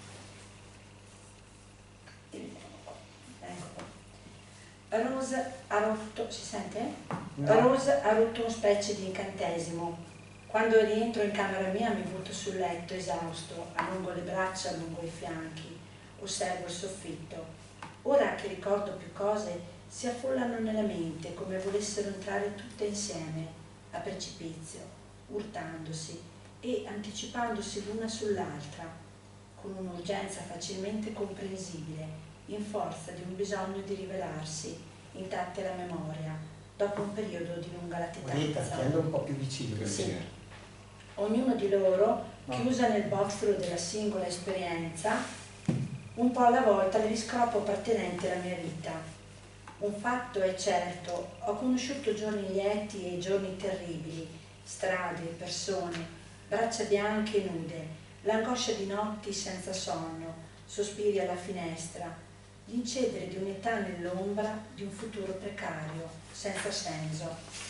Ecco. Rose ha rotto, si sente?
No.
Rose ha rotto una specie di incantesimo. Quando rientro in camera mia mi butto sul letto esausto, allungo le braccia, allungo i fianchi, osservo il soffitto. Ora che ricordo più cose, si affollano nella mente come volessero entrare tutte insieme, a precipizio, urtandosi e anticipandosi l'una sull'altra, con un'urgenza facilmente comprensibile, in forza di un bisogno di rivelarsi, intatte la memoria, dopo un periodo di lunga
Rita,
latitanza.
tiendo un po' più vicino.
Sì. Ognuno di loro, chiusa nel bozzolo della singola esperienza, un po' alla volta le riscropo appartenenti alla mia vita. Un fatto è certo, ho conosciuto giorni lieti e giorni terribili, strade, persone, braccia bianche e nude, l'angoscia di notti senza sonno, sospiri alla finestra, l'incedere di un'età nell'ombra di un futuro precario, senza senso.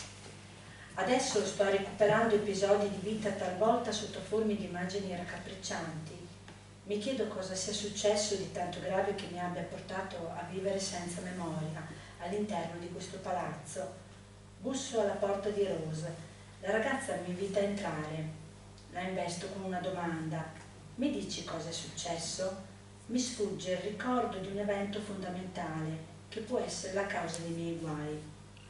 Adesso sto recuperando episodi di vita talvolta sotto forme di immagini raccapriccianti. Mi chiedo cosa sia successo di tanto grave che mi abbia portato a vivere senza memoria all'interno di questo palazzo. Busso alla porta di Rose. La ragazza mi invita a entrare. La investo con una domanda. Mi dici cosa è successo? Mi sfugge il ricordo di un evento fondamentale che può essere la causa dei miei guai.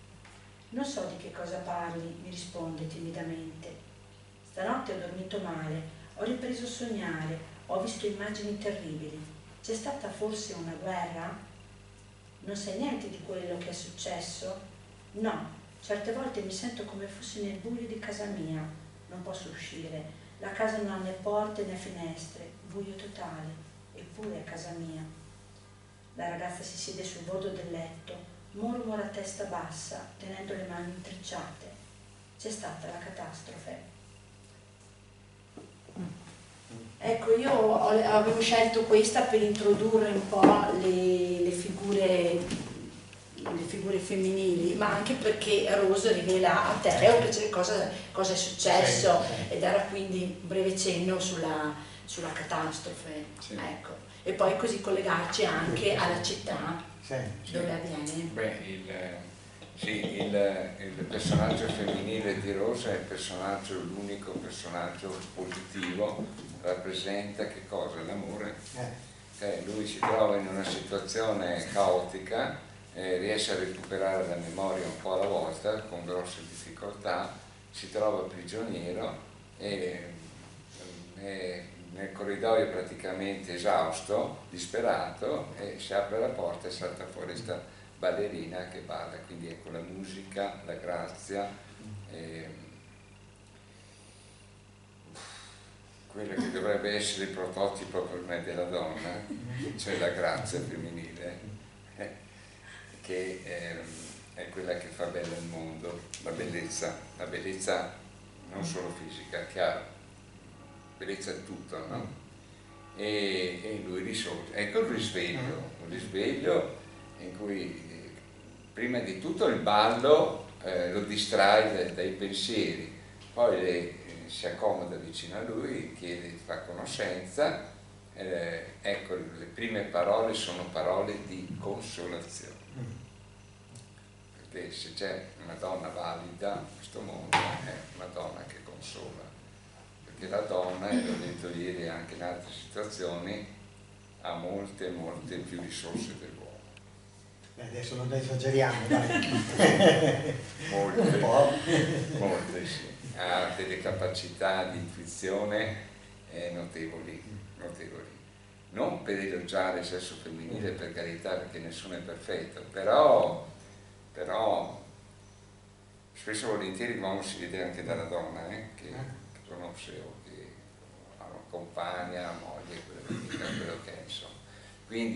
Non so di che cosa parli, mi risponde timidamente. Stanotte ho dormito male, ho ripreso a sognare, ho visto immagini terribili. C'è stata forse una guerra? Non sai niente di quello che è successo? No, certe volte mi sento come fossi nel buio di casa mia. Non posso uscire. La casa non ha né porte né finestre, buio totale, eppure è casa mia. La ragazza si siede sul bordo del letto, mormora a testa bassa, tenendo le mani intrecciate. C'è stata la catastrofe. Ecco, io ho, avevo scelto questa per introdurre un po' le, le figure le figure femminili, ma anche perché Rose rivela a te cosa, cosa è successo, ed era quindi un breve cenno sulla, sulla catastrofe. Sì. Ecco. E poi così collegarci anche alla città sì, dove sì. avviene.
Beh, il, sì, il, il personaggio femminile di Rosa è il personaggio, l'unico personaggio positivo, rappresenta che cosa? L'amore. Eh. Eh, lui si trova in una situazione caotica, eh, riesce a recuperare la memoria un po' alla volta, con grosse difficoltà, si trova prigioniero e eh, nel corridoio praticamente esausto, disperato, e si apre la porta e salta fuori questa ballerina che balla, quindi ecco la musica, la grazia, eh, quello che dovrebbe essere il prototipo per me della donna, cioè la grazia femminile, eh, che eh, è quella che fa bello il mondo, la bellezza, la bellezza non solo fisica, chiaro, bellezza è tutto, no? E, e lui risorge. Ecco il risveglio, un risveglio in cui eh, prima di tutto il ballo eh, lo distrae dai, dai pensieri, poi le, eh, si accomoda vicino a lui, chiede, fa conoscenza, eh, ecco le prime parole sono parole di consolazione, perché se c'è una donna valida in questo mondo è una donna che consola. Che la donna, e l'ho detto ieri anche in altre situazioni, ha molte, molte più risorse dell'uomo.
Beh, adesso non esageriamo, dai.
Molte,
un po'.
Molte, sì. Ha delle capacità di intuizione eh, notevoli, notevoli. Non per elogiare il sesso femminile, per carità, perché nessuno è perfetto, però, però spesso volentieri l'uomo si vede anche dalla donna, eh, che conosce o che accompagna, moglie, quello che, quello che è, insomma. Quindi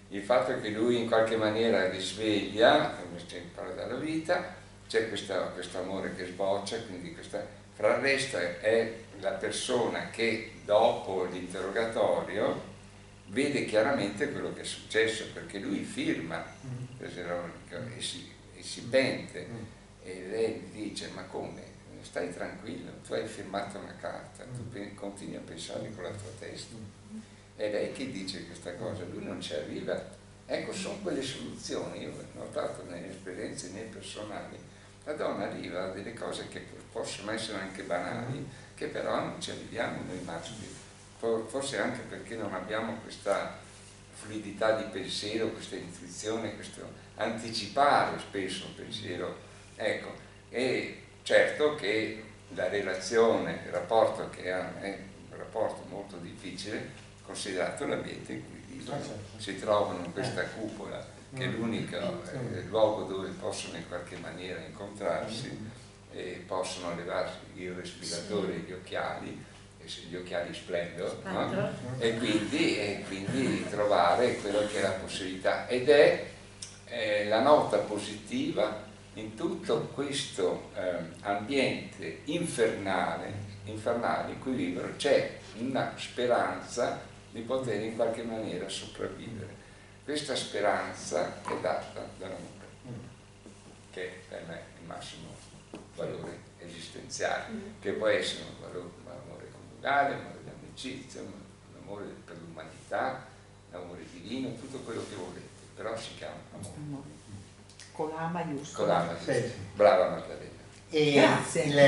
il fatto che lui in qualche maniera risveglia, si impara dalla vita, c'è questo amore che sboccia, quindi questa, fra il resto è la persona che dopo l'interrogatorio vede chiaramente quello che è successo, perché lui firma e si, e si pente, e lei dice: ma come? Stai tranquillo, tu hai firmato una carta, tu continui a pensare con la tua testa. È lei che dice questa cosa, lui non ci arriva. Ecco, sono quelle soluzioni, io ho notato nelle esperienze miei personali, la donna arriva a delle cose che possono essere anche banali, che però non ci arriviamo noi maschi, forse anche perché non abbiamo questa fluidità di pensiero, questa intuizione, questo anticipare spesso un pensiero, ecco. E certo che la relazione, il rapporto che ha, è un rapporto molto difficile, considerato l'ambiente in cui vivono, si trovano in questa cupola che è l'unico eh, luogo dove possono in qualche maniera incontrarsi e possono levarsi il respiratore e gli occhiali, e gli occhiali splendono, no? e, quindi, e quindi trovare quello che è la possibilità, ed è eh, la nota positiva in tutto questo eh, ambiente infernale, infernale in cui vivono, c'è una speranza di poter in qualche maniera sopravvivere. Questa speranza è data dall'amore, che per me è il massimo valore esistenziale, che può essere un valore, un amore coniugale, un amore di amicizia, un amore per l'umanità, un amore divino, tutto quello che volete, però si chiama amore.
Con la maiuscola.
Con la maiuscola.
Sì.
Brava Maddalena.
E
Grazie.
Il,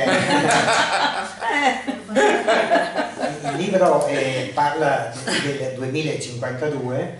il libro eh, parla del duemilacinquantadue,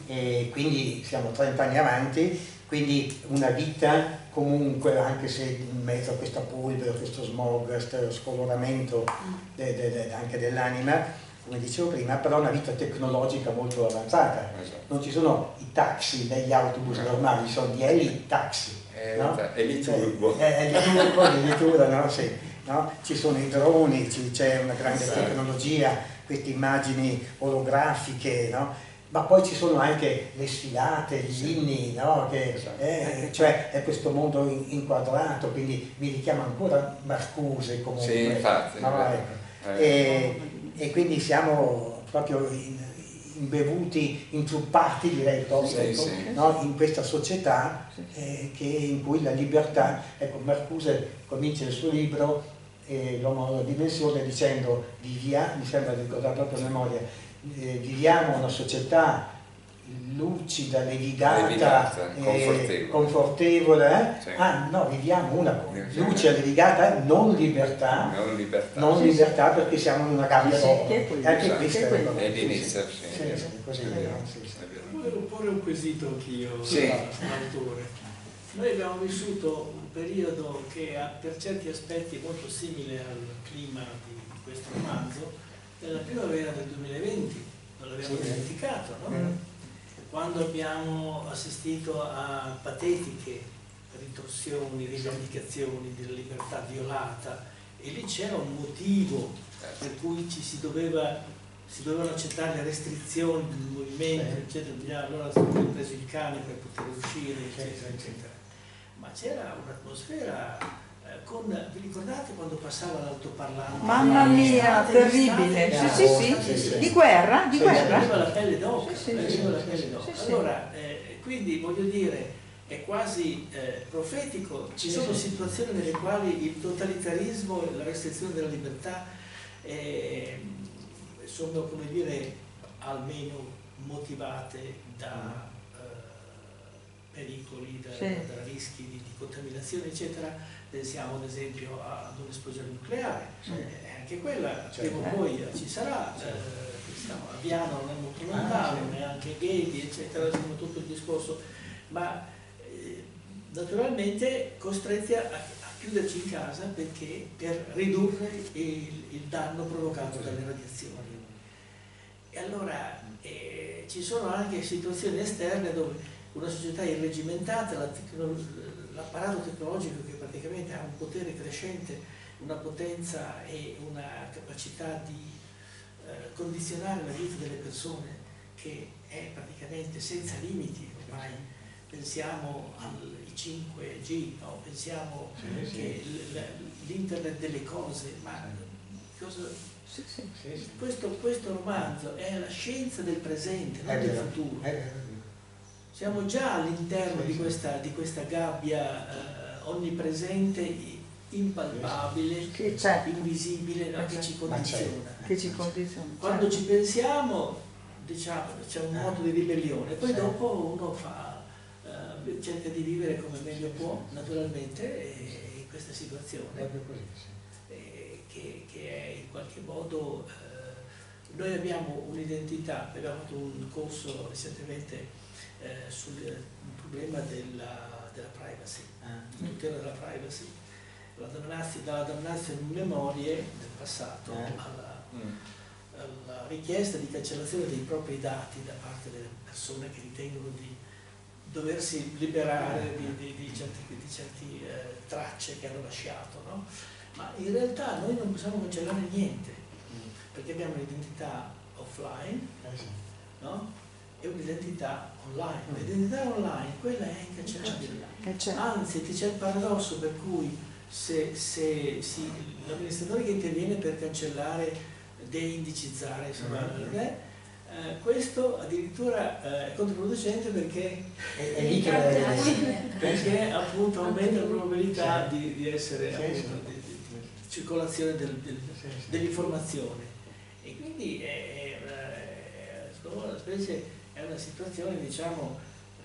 e quindi siamo trenta anni avanti, quindi una vita comunque, anche se in mezzo a questa polvere, questo smog, questo scoloramento de, de, de, anche dell'anima, come dicevo prima, però una vita tecnologica molto avanzata.
Esatto.
Non ci sono i taxi negli autobus normali, ci sono gli eli-taxi. No?
È lì turbo.
È lì turbo, è lì turbo, no? Sì, no? Ci sono i droni, c'è una grande
Esatto.
tecnologia, queste immagini olografiche, no? Ma poi ci sono anche le sfilate, gli inni, no? Che,
Esatto.
eh, cioè è questo mondo in, inquadrato, quindi mi richiama ancora Marcuse comunque.
Sì, infatti.
No, ecco.
Eh.
E, e quindi siamo proprio in, imbevuti, intruppati, direi proprio,
Sì,
ecco,
sì.
no? In questa società eh, che, in cui la libertà, ecco, Marcuse comincia il suo libro eh, L'uomo della dimensione dicendo: vivia, mi sembra di ricordare proprio a memoria, eh, viviamo una società lucida, levigata,
Levigata,
eh,
confortevole,
confortevole eh?
Sì.
Ah no, viviamo una
Sì.
lucida, levigata, non libertà,
Non libertà.
non libertà perché siamo in una gabbia
Sì, sì,
d'oro.
che è quello,
Anche
esatto,
questo
che è
è
quello.
quello.
È l'inizio, sì.
Sì, sì, così è vero, sì, sì.
È vero.
Volevo porre un quesito anch'io
Sì.
all'autore. Noi abbiamo vissuto un periodo che ha per certi aspetti molto simile al clima di questo romanzo, nella primavera del duemilaventi, non l'abbiamo
Sì.
dimenticato, no?
Mm.
Quando abbiamo assistito a patetiche ritorsioni, rivendicazioni della libertà violata, e lì c'era un motivo per cui ci si doveva si dovevano accettare le restrizioni del movimento, eccetera, allora si è preso il cane per poter uscire, eccetera, eccetera. Ma c'era un'atmosfera eh, con, vi ricordate quando passava l'altoparlante?
Mamma mia,
L'estate,
terribile.
l'estate,
Sì, sì,
sì,
sì,
sì.
Di guerra, di
Sì,
guerra.
aveva la pelle d'oca,
Sì, sì,
aveva
sì,
la
sì,
pelle
sì,
d'oca.
sì, sì.
Allora, eh, quindi voglio dire, è quasi eh, profetico, ci sono situazioni nelle quali il totalitarismo e la restrizione della libertà eh, sono, come dire, almeno motivate da eh, pericoli, da,
Sì.
da rischi di, di contaminazione, eccetera. Pensiamo ad esempio ad un'esplosione nucleare, eh, anche quella prima o poi ci sarà, eh, pensiamo a Viano non è molto lontano,
Ah, sì.
neanche Ghedi, eccetera, insomma tutto il discorso, ma eh, naturalmente costretti a, a chiuderci in casa perché per ridurre il, il danno provocato dalle radiazioni. E allora eh, ci sono anche situazioni esterne dove una società irregimentata, la tecno- l'apparato tecnologico che praticamente ha un potere crescente, una potenza e una capacità di eh, condizionare la vita delle persone che è praticamente senza limiti ormai, pensiamo al cinque G, no? Pensiamo
sì,
che
sì.
l'internet delle cose, ma cosa,
sì, sì, sì, sì.
Questo, questo romanzo è la scienza del presente, non
È
del
vero,
futuro.
è vero.
Siamo già all'interno
Sì,
di,
sì.
questa, di questa gabbia eh, onnipresente, impalpabile,
Che c'è.
invisibile, no? Che ci condiziona.
Che ci condiziona.
Quando
certo.
ci pensiamo, diciamo, c'è un modo di ribellione, poi
Sì.
dopo uno fa, eh, cerca di vivere come meglio può, naturalmente, e in questa situazione,
Proprio così, sì.
eh, che, che è in qualche modo... Eh, noi abbiamo un'identità, abbiamo fatto un corso recentemente eh, sul problema della, della privacy,
Ah.
il tutela della privacy, la damnazio, dalla damnazio in memorie del passato
Eh.
alla,
Mm.
alla richiesta di cancellazione dei propri dati da parte delle persone che ritengono di doversi liberare di, di, di certi, di certi eh, tracce che hanno lasciato, no? Ma in realtà noi non possiamo cancellare niente, perché abbiamo un'identità offline,
Eh, sì.
no? E un'identità online. L'identità online, quella è incancellabile.
Che c'è.
Anzi, c'è il paradosso per cui se, se, si, l'amministratore che interviene per cancellare, deindicizzare, insomma,
Mm.
eh, eh, questo addirittura eh, è controproducente perché,
È, è lì che la...
perché appunto aumenta la probabilità
Sì.
di, di essere
Sì,
appunto,
sì.
di, di, di circolazione del, del,
Sì, sì.
dell'informazione. E quindi è, è, secondo me, una specie, è una situazione, diciamo,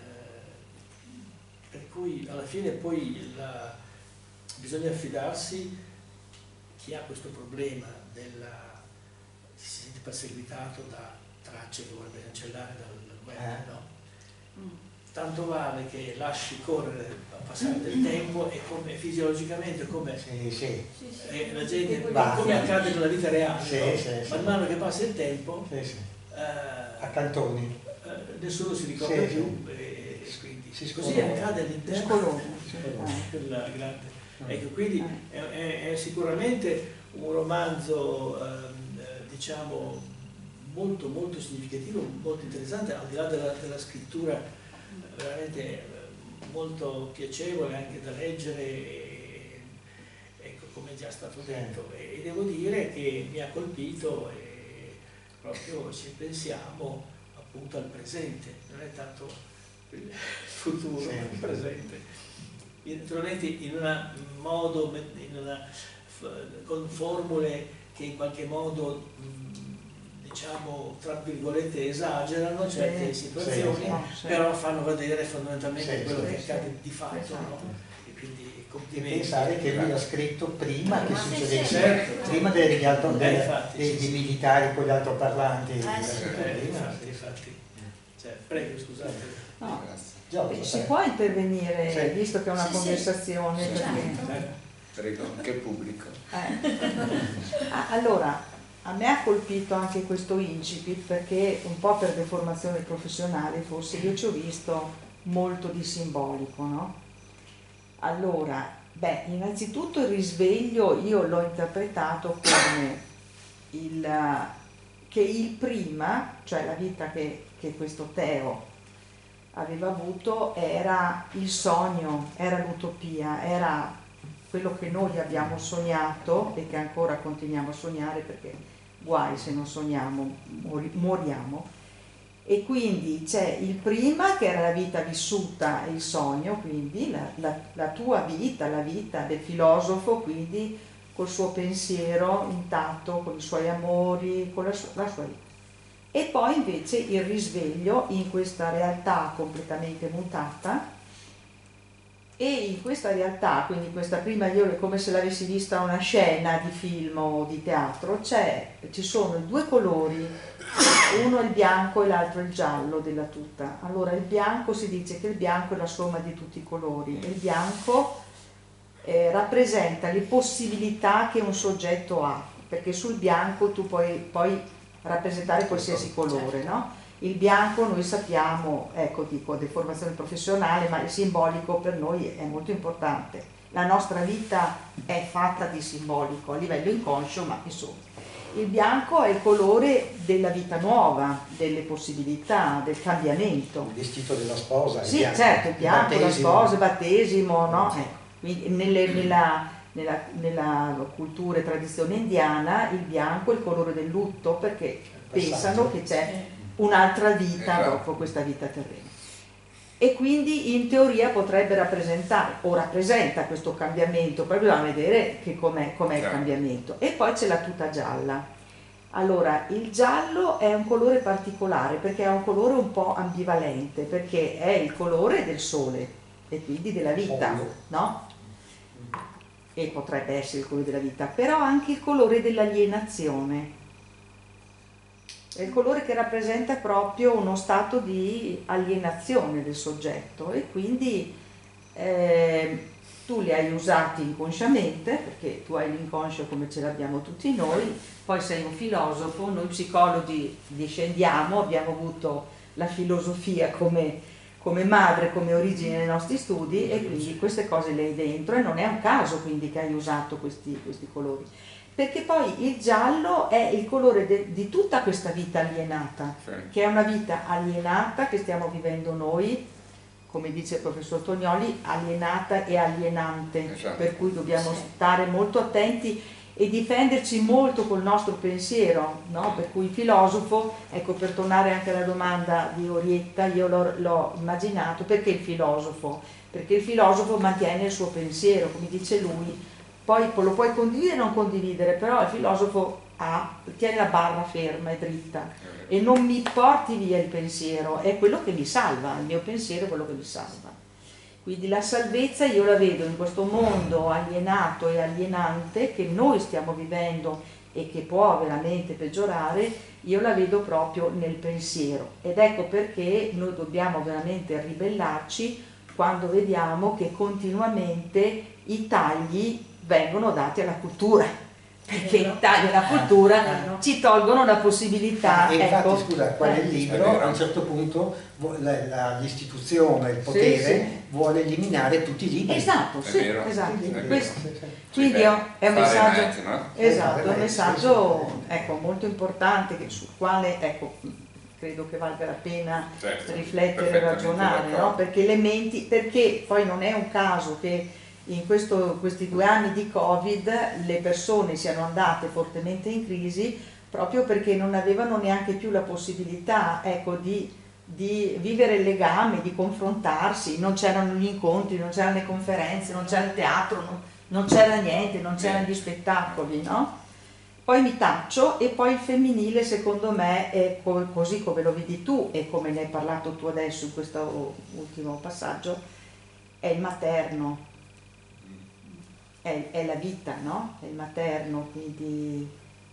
eh, per cui alla fine poi la, bisogna affidarsi, chi ha questo problema della, si sente perseguitato da tracce che vorrebbe cancellare dal web,
Eh.
no? Tanto vale che lasci correre a passare del tempo e come fisiologicamente come
Sì, sì.
eh, la gente,
Va.
come accade nella vita reale,
Sì,
no?
sì, sì.
Man mano che passa il tempo
Sì, sì.
eh,
A cantoni.
eh, nessuno si ricorda
Sì,
più
sì.
e, e quindi
Si
così
scolora.
accade all'interno
Scoloso, sì.
della grande.
Mm.
Ecco, quindi è, è- è sicuramente un romanzo ehm, eh, diciamo molto molto significativo, molto interessante, al di là della, della scrittura eh, veramente eh, molto piacevole anche da leggere, e, ecco, come è già stato detto, e, e devo dire che mi ha colpito, e proprio se pensiamo appunto al presente, non è tanto il futuro,
Sì.
ma il presente. Naturalmente in un modo, in una, con formule che in qualche modo mh, diciamo tra virgolette esagerano certe
Sì,
situazioni,
sì,
sì.
però fanno vedere fondamentalmente
Sì,
quello
sì,
che
sì.
accade di fatto,
Esatto.
no? E quindi
E
complimenti.
pensare che lui l'ha scritto prima che
Sì, sì,
succedesse,
certo.
prima degli, altro,
Eh,
dei,
infatti,
dei,
sì,
dei
sì.
militari con gli altoparlanti.
Eh,
l'ha
sì.
scritto
Eh,
prima,
infatti,
sì.
infatti. Cioè, prego, scusate.
No.
Grazie.
Giorgio,
Si
sai.
può intervenire,
Sì.
visto che è una
Sì, sì.
conversazione?
Sì,
perché-
certo.
Prego, anche pubblico.
Eh. Ah, allora, a me ha colpito anche questo incipit perché un po' per deformazione professionale forse io ci ho visto molto di simbolico, no? Allora, beh, innanzitutto il risveglio io l'ho interpretato come il, che il prima, cioè la vita che, che questo Teo aveva avuto era il sogno, era l'utopia, era quello che noi abbiamo sognato e che ancora continuiamo a sognare, perché guai se non sogniamo, mori- moriamo. E quindi c'è il prima che era la vita vissuta e il sogno, quindi la, la- la tua vita, la vita del filosofo, quindi col suo pensiero intatto, con i suoi amori, con la, su- la sua vita. E poi invece il risveglio in questa realtà completamente mutata, e in questa realtà, quindi questa prima, io è come se l'avessi vista una scena di film o di teatro, c'è, ci sono i due colori, uno è il bianco e l'altro è il giallo della tuta. Allora il bianco, si dice che il bianco è la somma di tutti i colori, e il bianco eh, rappresenta le possibilità che un soggetto ha, perché sul bianco tu puoi, puoi rappresentare qualsiasi colore, no? Il bianco noi sappiamo, ecco, dico deformazione professionale, ma il simbolico per noi è molto importante. La nostra vita è fatta di simbolico a livello inconscio, ma insomma. Il bianco è il colore della vita nuova, delle possibilità, del cambiamento.
Il vestito della sposa.
Sì,
il bianco,
certo, il bianco, la sposa, il battesimo, no?
Sì.
Ecco, quindi nelle, nella, nella, nella cultura e tradizione indiana il bianco è il colore del lutto, perché pensano che c'è un'altra vita
Esatto.
dopo questa vita terrena. E quindi in teoria potrebbe rappresentare, o rappresenta questo cambiamento, poi bisogna vedere che com'è, com'è il
Certo.
cambiamento. E poi c'è la tuta gialla. Allora, il giallo è un colore particolare perché è un colore un po' ambivalente, perché è il colore del sole e quindi della vita, no? E potrebbe essere il colore della vita, però anche il colore dell'alienazione. È il colore che rappresenta proprio uno stato di alienazione del soggetto, e quindi eh, tu li hai usati inconsciamente, perché tu hai l'inconscio come ce l'abbiamo tutti noi, poi sei un filosofo, noi psicologi discendiamo, abbiamo avuto la filosofia come, come madre, come origine nei nostri studi, e quindi queste cose le hai dentro, e non è un caso quindi che hai usato questi, questi colori. Perché poi il giallo è il colore de, di tutta questa vita alienata,
Sì.
che è una vita alienata che stiamo vivendo noi, come dice il professor Tognoli, alienata e alienante,
Esatto.
per cui dobbiamo
Sì.
stare molto attenti e difenderci molto col nostro pensiero, no? Per cui il filosofo, ecco, per tornare anche alla domanda di Orietta, io l'ho, l'ho immaginato, perché il filosofo? Perché il filosofo mantiene il suo pensiero, come dice lui, poi lo puoi condividere o non condividere, però il filosofo ha, tiene la barra ferma e dritta e non mi porti via il pensiero, è quello che mi salva, il mio pensiero è quello che mi salva. Quindi la salvezza io la vedo in questo mondo alienato e alienante che noi stiamo vivendo e che può veramente peggiorare, io la vedo proprio nel pensiero, ed ecco perché noi dobbiamo veramente ribellarci quando vediamo che continuamente i tagli vengono dati alla cultura, perché i tagli alla cultura ci tolgono una possibilità.
E infatti,
ecco,
scusa, qua nel
eh,
libro
È vero.
a un certo punto vo- la- la- l'istituzione, il potere
Sì, sì.
vuole eliminare tutti i libri.
esatto,
È
sì,
vero,
esatto.
è vero.
Questo-
Sì, sì.
quindi
Sì,
è un- è un
beh,
messaggio,
Fahrenheit, no?
esatto, è un
Fahrenheit,
messaggio
sì, sì.
ecco, molto importante, che, sul quale ecco, credo che valga la pena
Certo,
riflettere e
perfettamente
ragionare, no?
d'accordo.
Perché le menti, perché poi non è un caso che in questo, questi due anni di Covid le persone siano andate fortemente in crisi, proprio perché non avevano neanche più la possibilità, ecco, di, di vivere il legame, di confrontarsi, non c'erano gli incontri, non c'erano le conferenze, non c'era il teatro, non, non c'era niente, non c'erano gli spettacoli, no? Poi mi taccio, e poi il femminile secondo me è co- così come lo vedi tu e come ne hai parlato tu adesso in questo ultimo passaggio, è il materno, è, è la vita, no? È il materno, quindi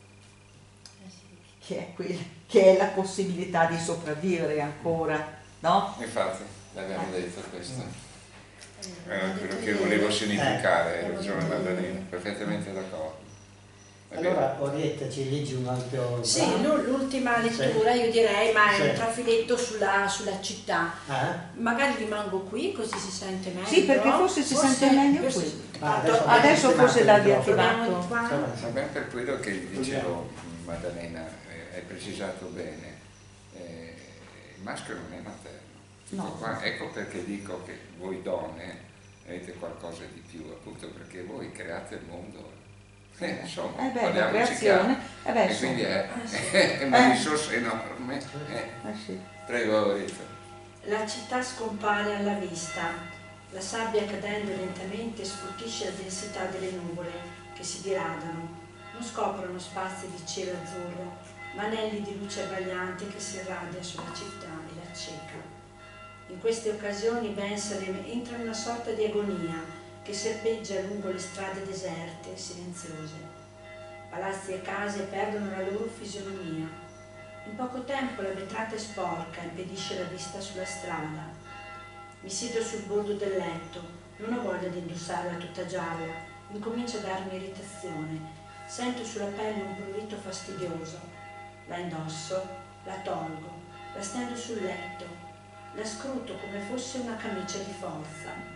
che è, quel, che è la possibilità di sopravvivere ancora, no?
Infatti, l'abbiamo detto questo. Era quello che
Eh,
volevo significare,
Eh.
hai ragione Maddalena, perfettamente d'accordo. È
Allora,
vero.
Orietta, ci leggi un altro
Sì,
brano?
l'u- l'ultima lettura io direi, ma è
Sì.
un trafiletto sulla, sulla città.
Ah?
Magari rimango qui così si sente meglio.
Sì, perché forse si sente meglio qui.
Ah,
Tanto-
adesso-
Adesso forse l'ha
Proviamo di
riattivato.
qua.
Insomma,
Ma ben per quello che dicevo, Maddalena, eh, hai precisato bene, eh, il maschio non è materno. Tutto
No.
qua. Ecco perché dico che voi donne avete qualcosa di più, appunto perché voi create il mondo. Eh, insomma,
Eh beh, la
parliamoci
creazione,
chiaro.
eh beh,
E quindi è,
sì.
è una
Eh.
risorsa enorme. Eh,
Eh sì.
prego, Rita.
La città scompare alla vista, la sabbia cadendo lentamente sfuttisce la densità delle nuvole che si diradano, non scoprono spazi di cielo azzurro, ma anelli di luce abbagliante che si irradia sulla città e la acceca. In queste occasioni Bensalem entra in una sorta di agonia che serpeggia lungo le strade deserte e silenziose. Palazzi e case perdono la loro fisionomia. In poco tempo la vetrata è sporca, impedisce la vista sulla strada. Mi siedo sul bordo del letto, non ho voglia di indossarla tutta gialla, incomincia a darmi irritazione, sento sulla pelle un prurito fastidioso. La indosso, la tolgo, la stendo sul letto, la scruto come fosse una camicia di forza.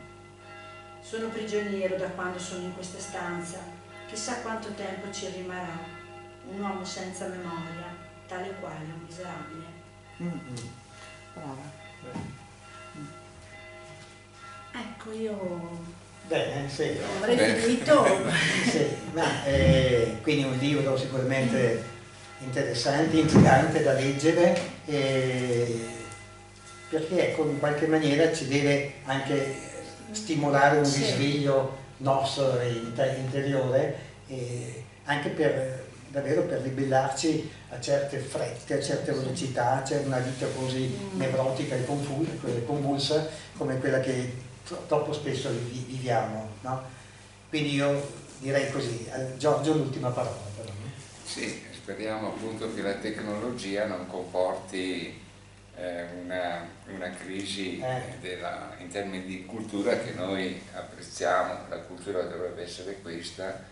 Sono prigioniero da quando sono in questa stanza, chissà quanto tempo ci rimarrà. un uomo senza memoria, tale e quale un miserabile.
Mm. Brava.
Ecco, io
Bene, sì.
avrei
Bene.
finito.
Sì, ma, eh, quindi un libro sicuramente interessante, intrigante da leggere, eh, perché ecco, in qualche maniera ci deve anche stimolare un
Sì.
risveglio nostro inter- interiore, eh, anche per davvero per ribellarci a certe frette, a certe velocità, c'è una vita così nevrotica e confu- convulsa come quella che tro- troppo spesso vi- viviamo, no? Quindi io direi così, a Giorgio l'ultima parola però.
Sì, speriamo appunto che la tecnologia non comporti eh, una, una crisi
Eh.
della, in termini di cultura che noi apprezziamo. La cultura dovrebbe essere questa,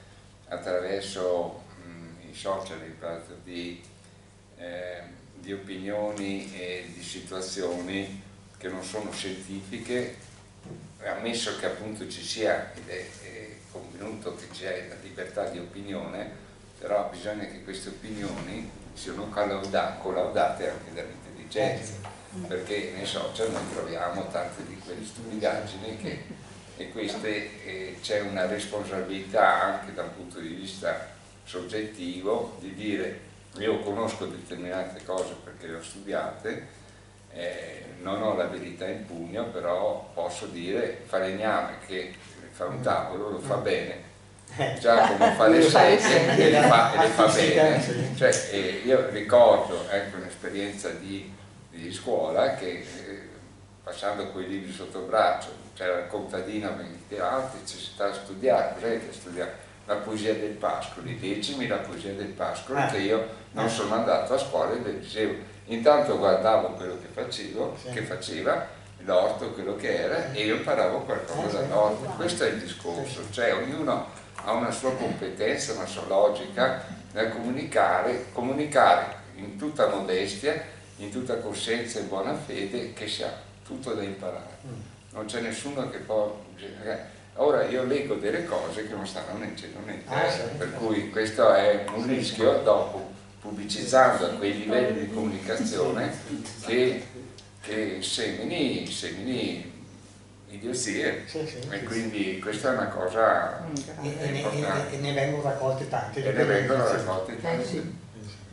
attraverso mh, i social, il prato di, eh, di opinioni e di situazioni che non sono scientifiche, ammesso che appunto ci sia, ed è, è convenuto che c'è la libertà di opinione, però bisogna che queste opinioni siano collauda- collaudate anche dall'intelligenza, perché nei social noi troviamo tante di quelle stupidaggini che, e queste eh, c'è una responsabilità anche da un punto di vista soggettivo di dire io conosco determinate cose perché le ho studiate, eh, non ho la verità in pugno, però posso dire falegname che fa un tavolo, lo fa bene, Giacomo fa le sedie e le fa, e le fa bene. Cioè, eh, io ricordo ecco, un'esperienza di, di scuola che eh, passando quei libri sotto braccio c'era il contadino che mi diceva ci si sta a studiare, cos'è che studiare? La poesia del Pascoli, decimi la poesia del Pascoli, che io non sono andato a scuola e le dicevo, intanto guardavo quello che facevo, che faceva l'orto, quello che era, e io imparavo qualcosa dall'orto. Questo è il discorso, cioè ognuno ha una sua competenza, una sua logica nel comunicare, comunicare in tutta modestia, in tutta coscienza e buona fede che si ha tutto da imparare. Non c'è nessuno che può... Ora io leggo delle cose che non stanno né in cielo né in terra, per cui questo è un rischio dopo, pubblicizzando a quei livelli di comunicazione che, che semini, semini idiozie,
Sì, sì,
e
sì,
quindi questa è una cosa
E, e, ne,
importante
e, e ne vengono raccolte tante.
e ne vengono raccolte
Eh,
tante.
sì.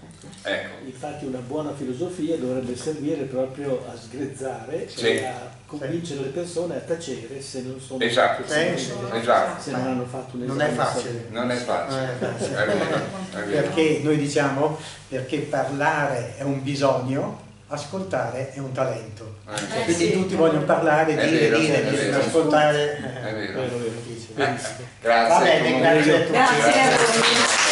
Ecco,
Infatti una buona filosofia dovrebbe servire proprio a sgrezzare
Sì.
e a convincere le persone a tacere se non sono
esatto,
Sì, sì.
esatto,
se non hanno fatto un
Non
esame.
è facile.
non è facile,
Non è facile.
è vero, è vero.
Perché noi diciamo, perché parlare è un bisogno, ascoltare è un talento.
Eh,
Quindi
sì.
tutti vogliono parlare,
È
dire,
vero,
dire,
è
dire,
vero.
ascoltare.
È vero.
Vero, vero.
Eh,
Benissimo.
grazie
Va bene,
comunque.
grazie a tutti.
Grazie a voi.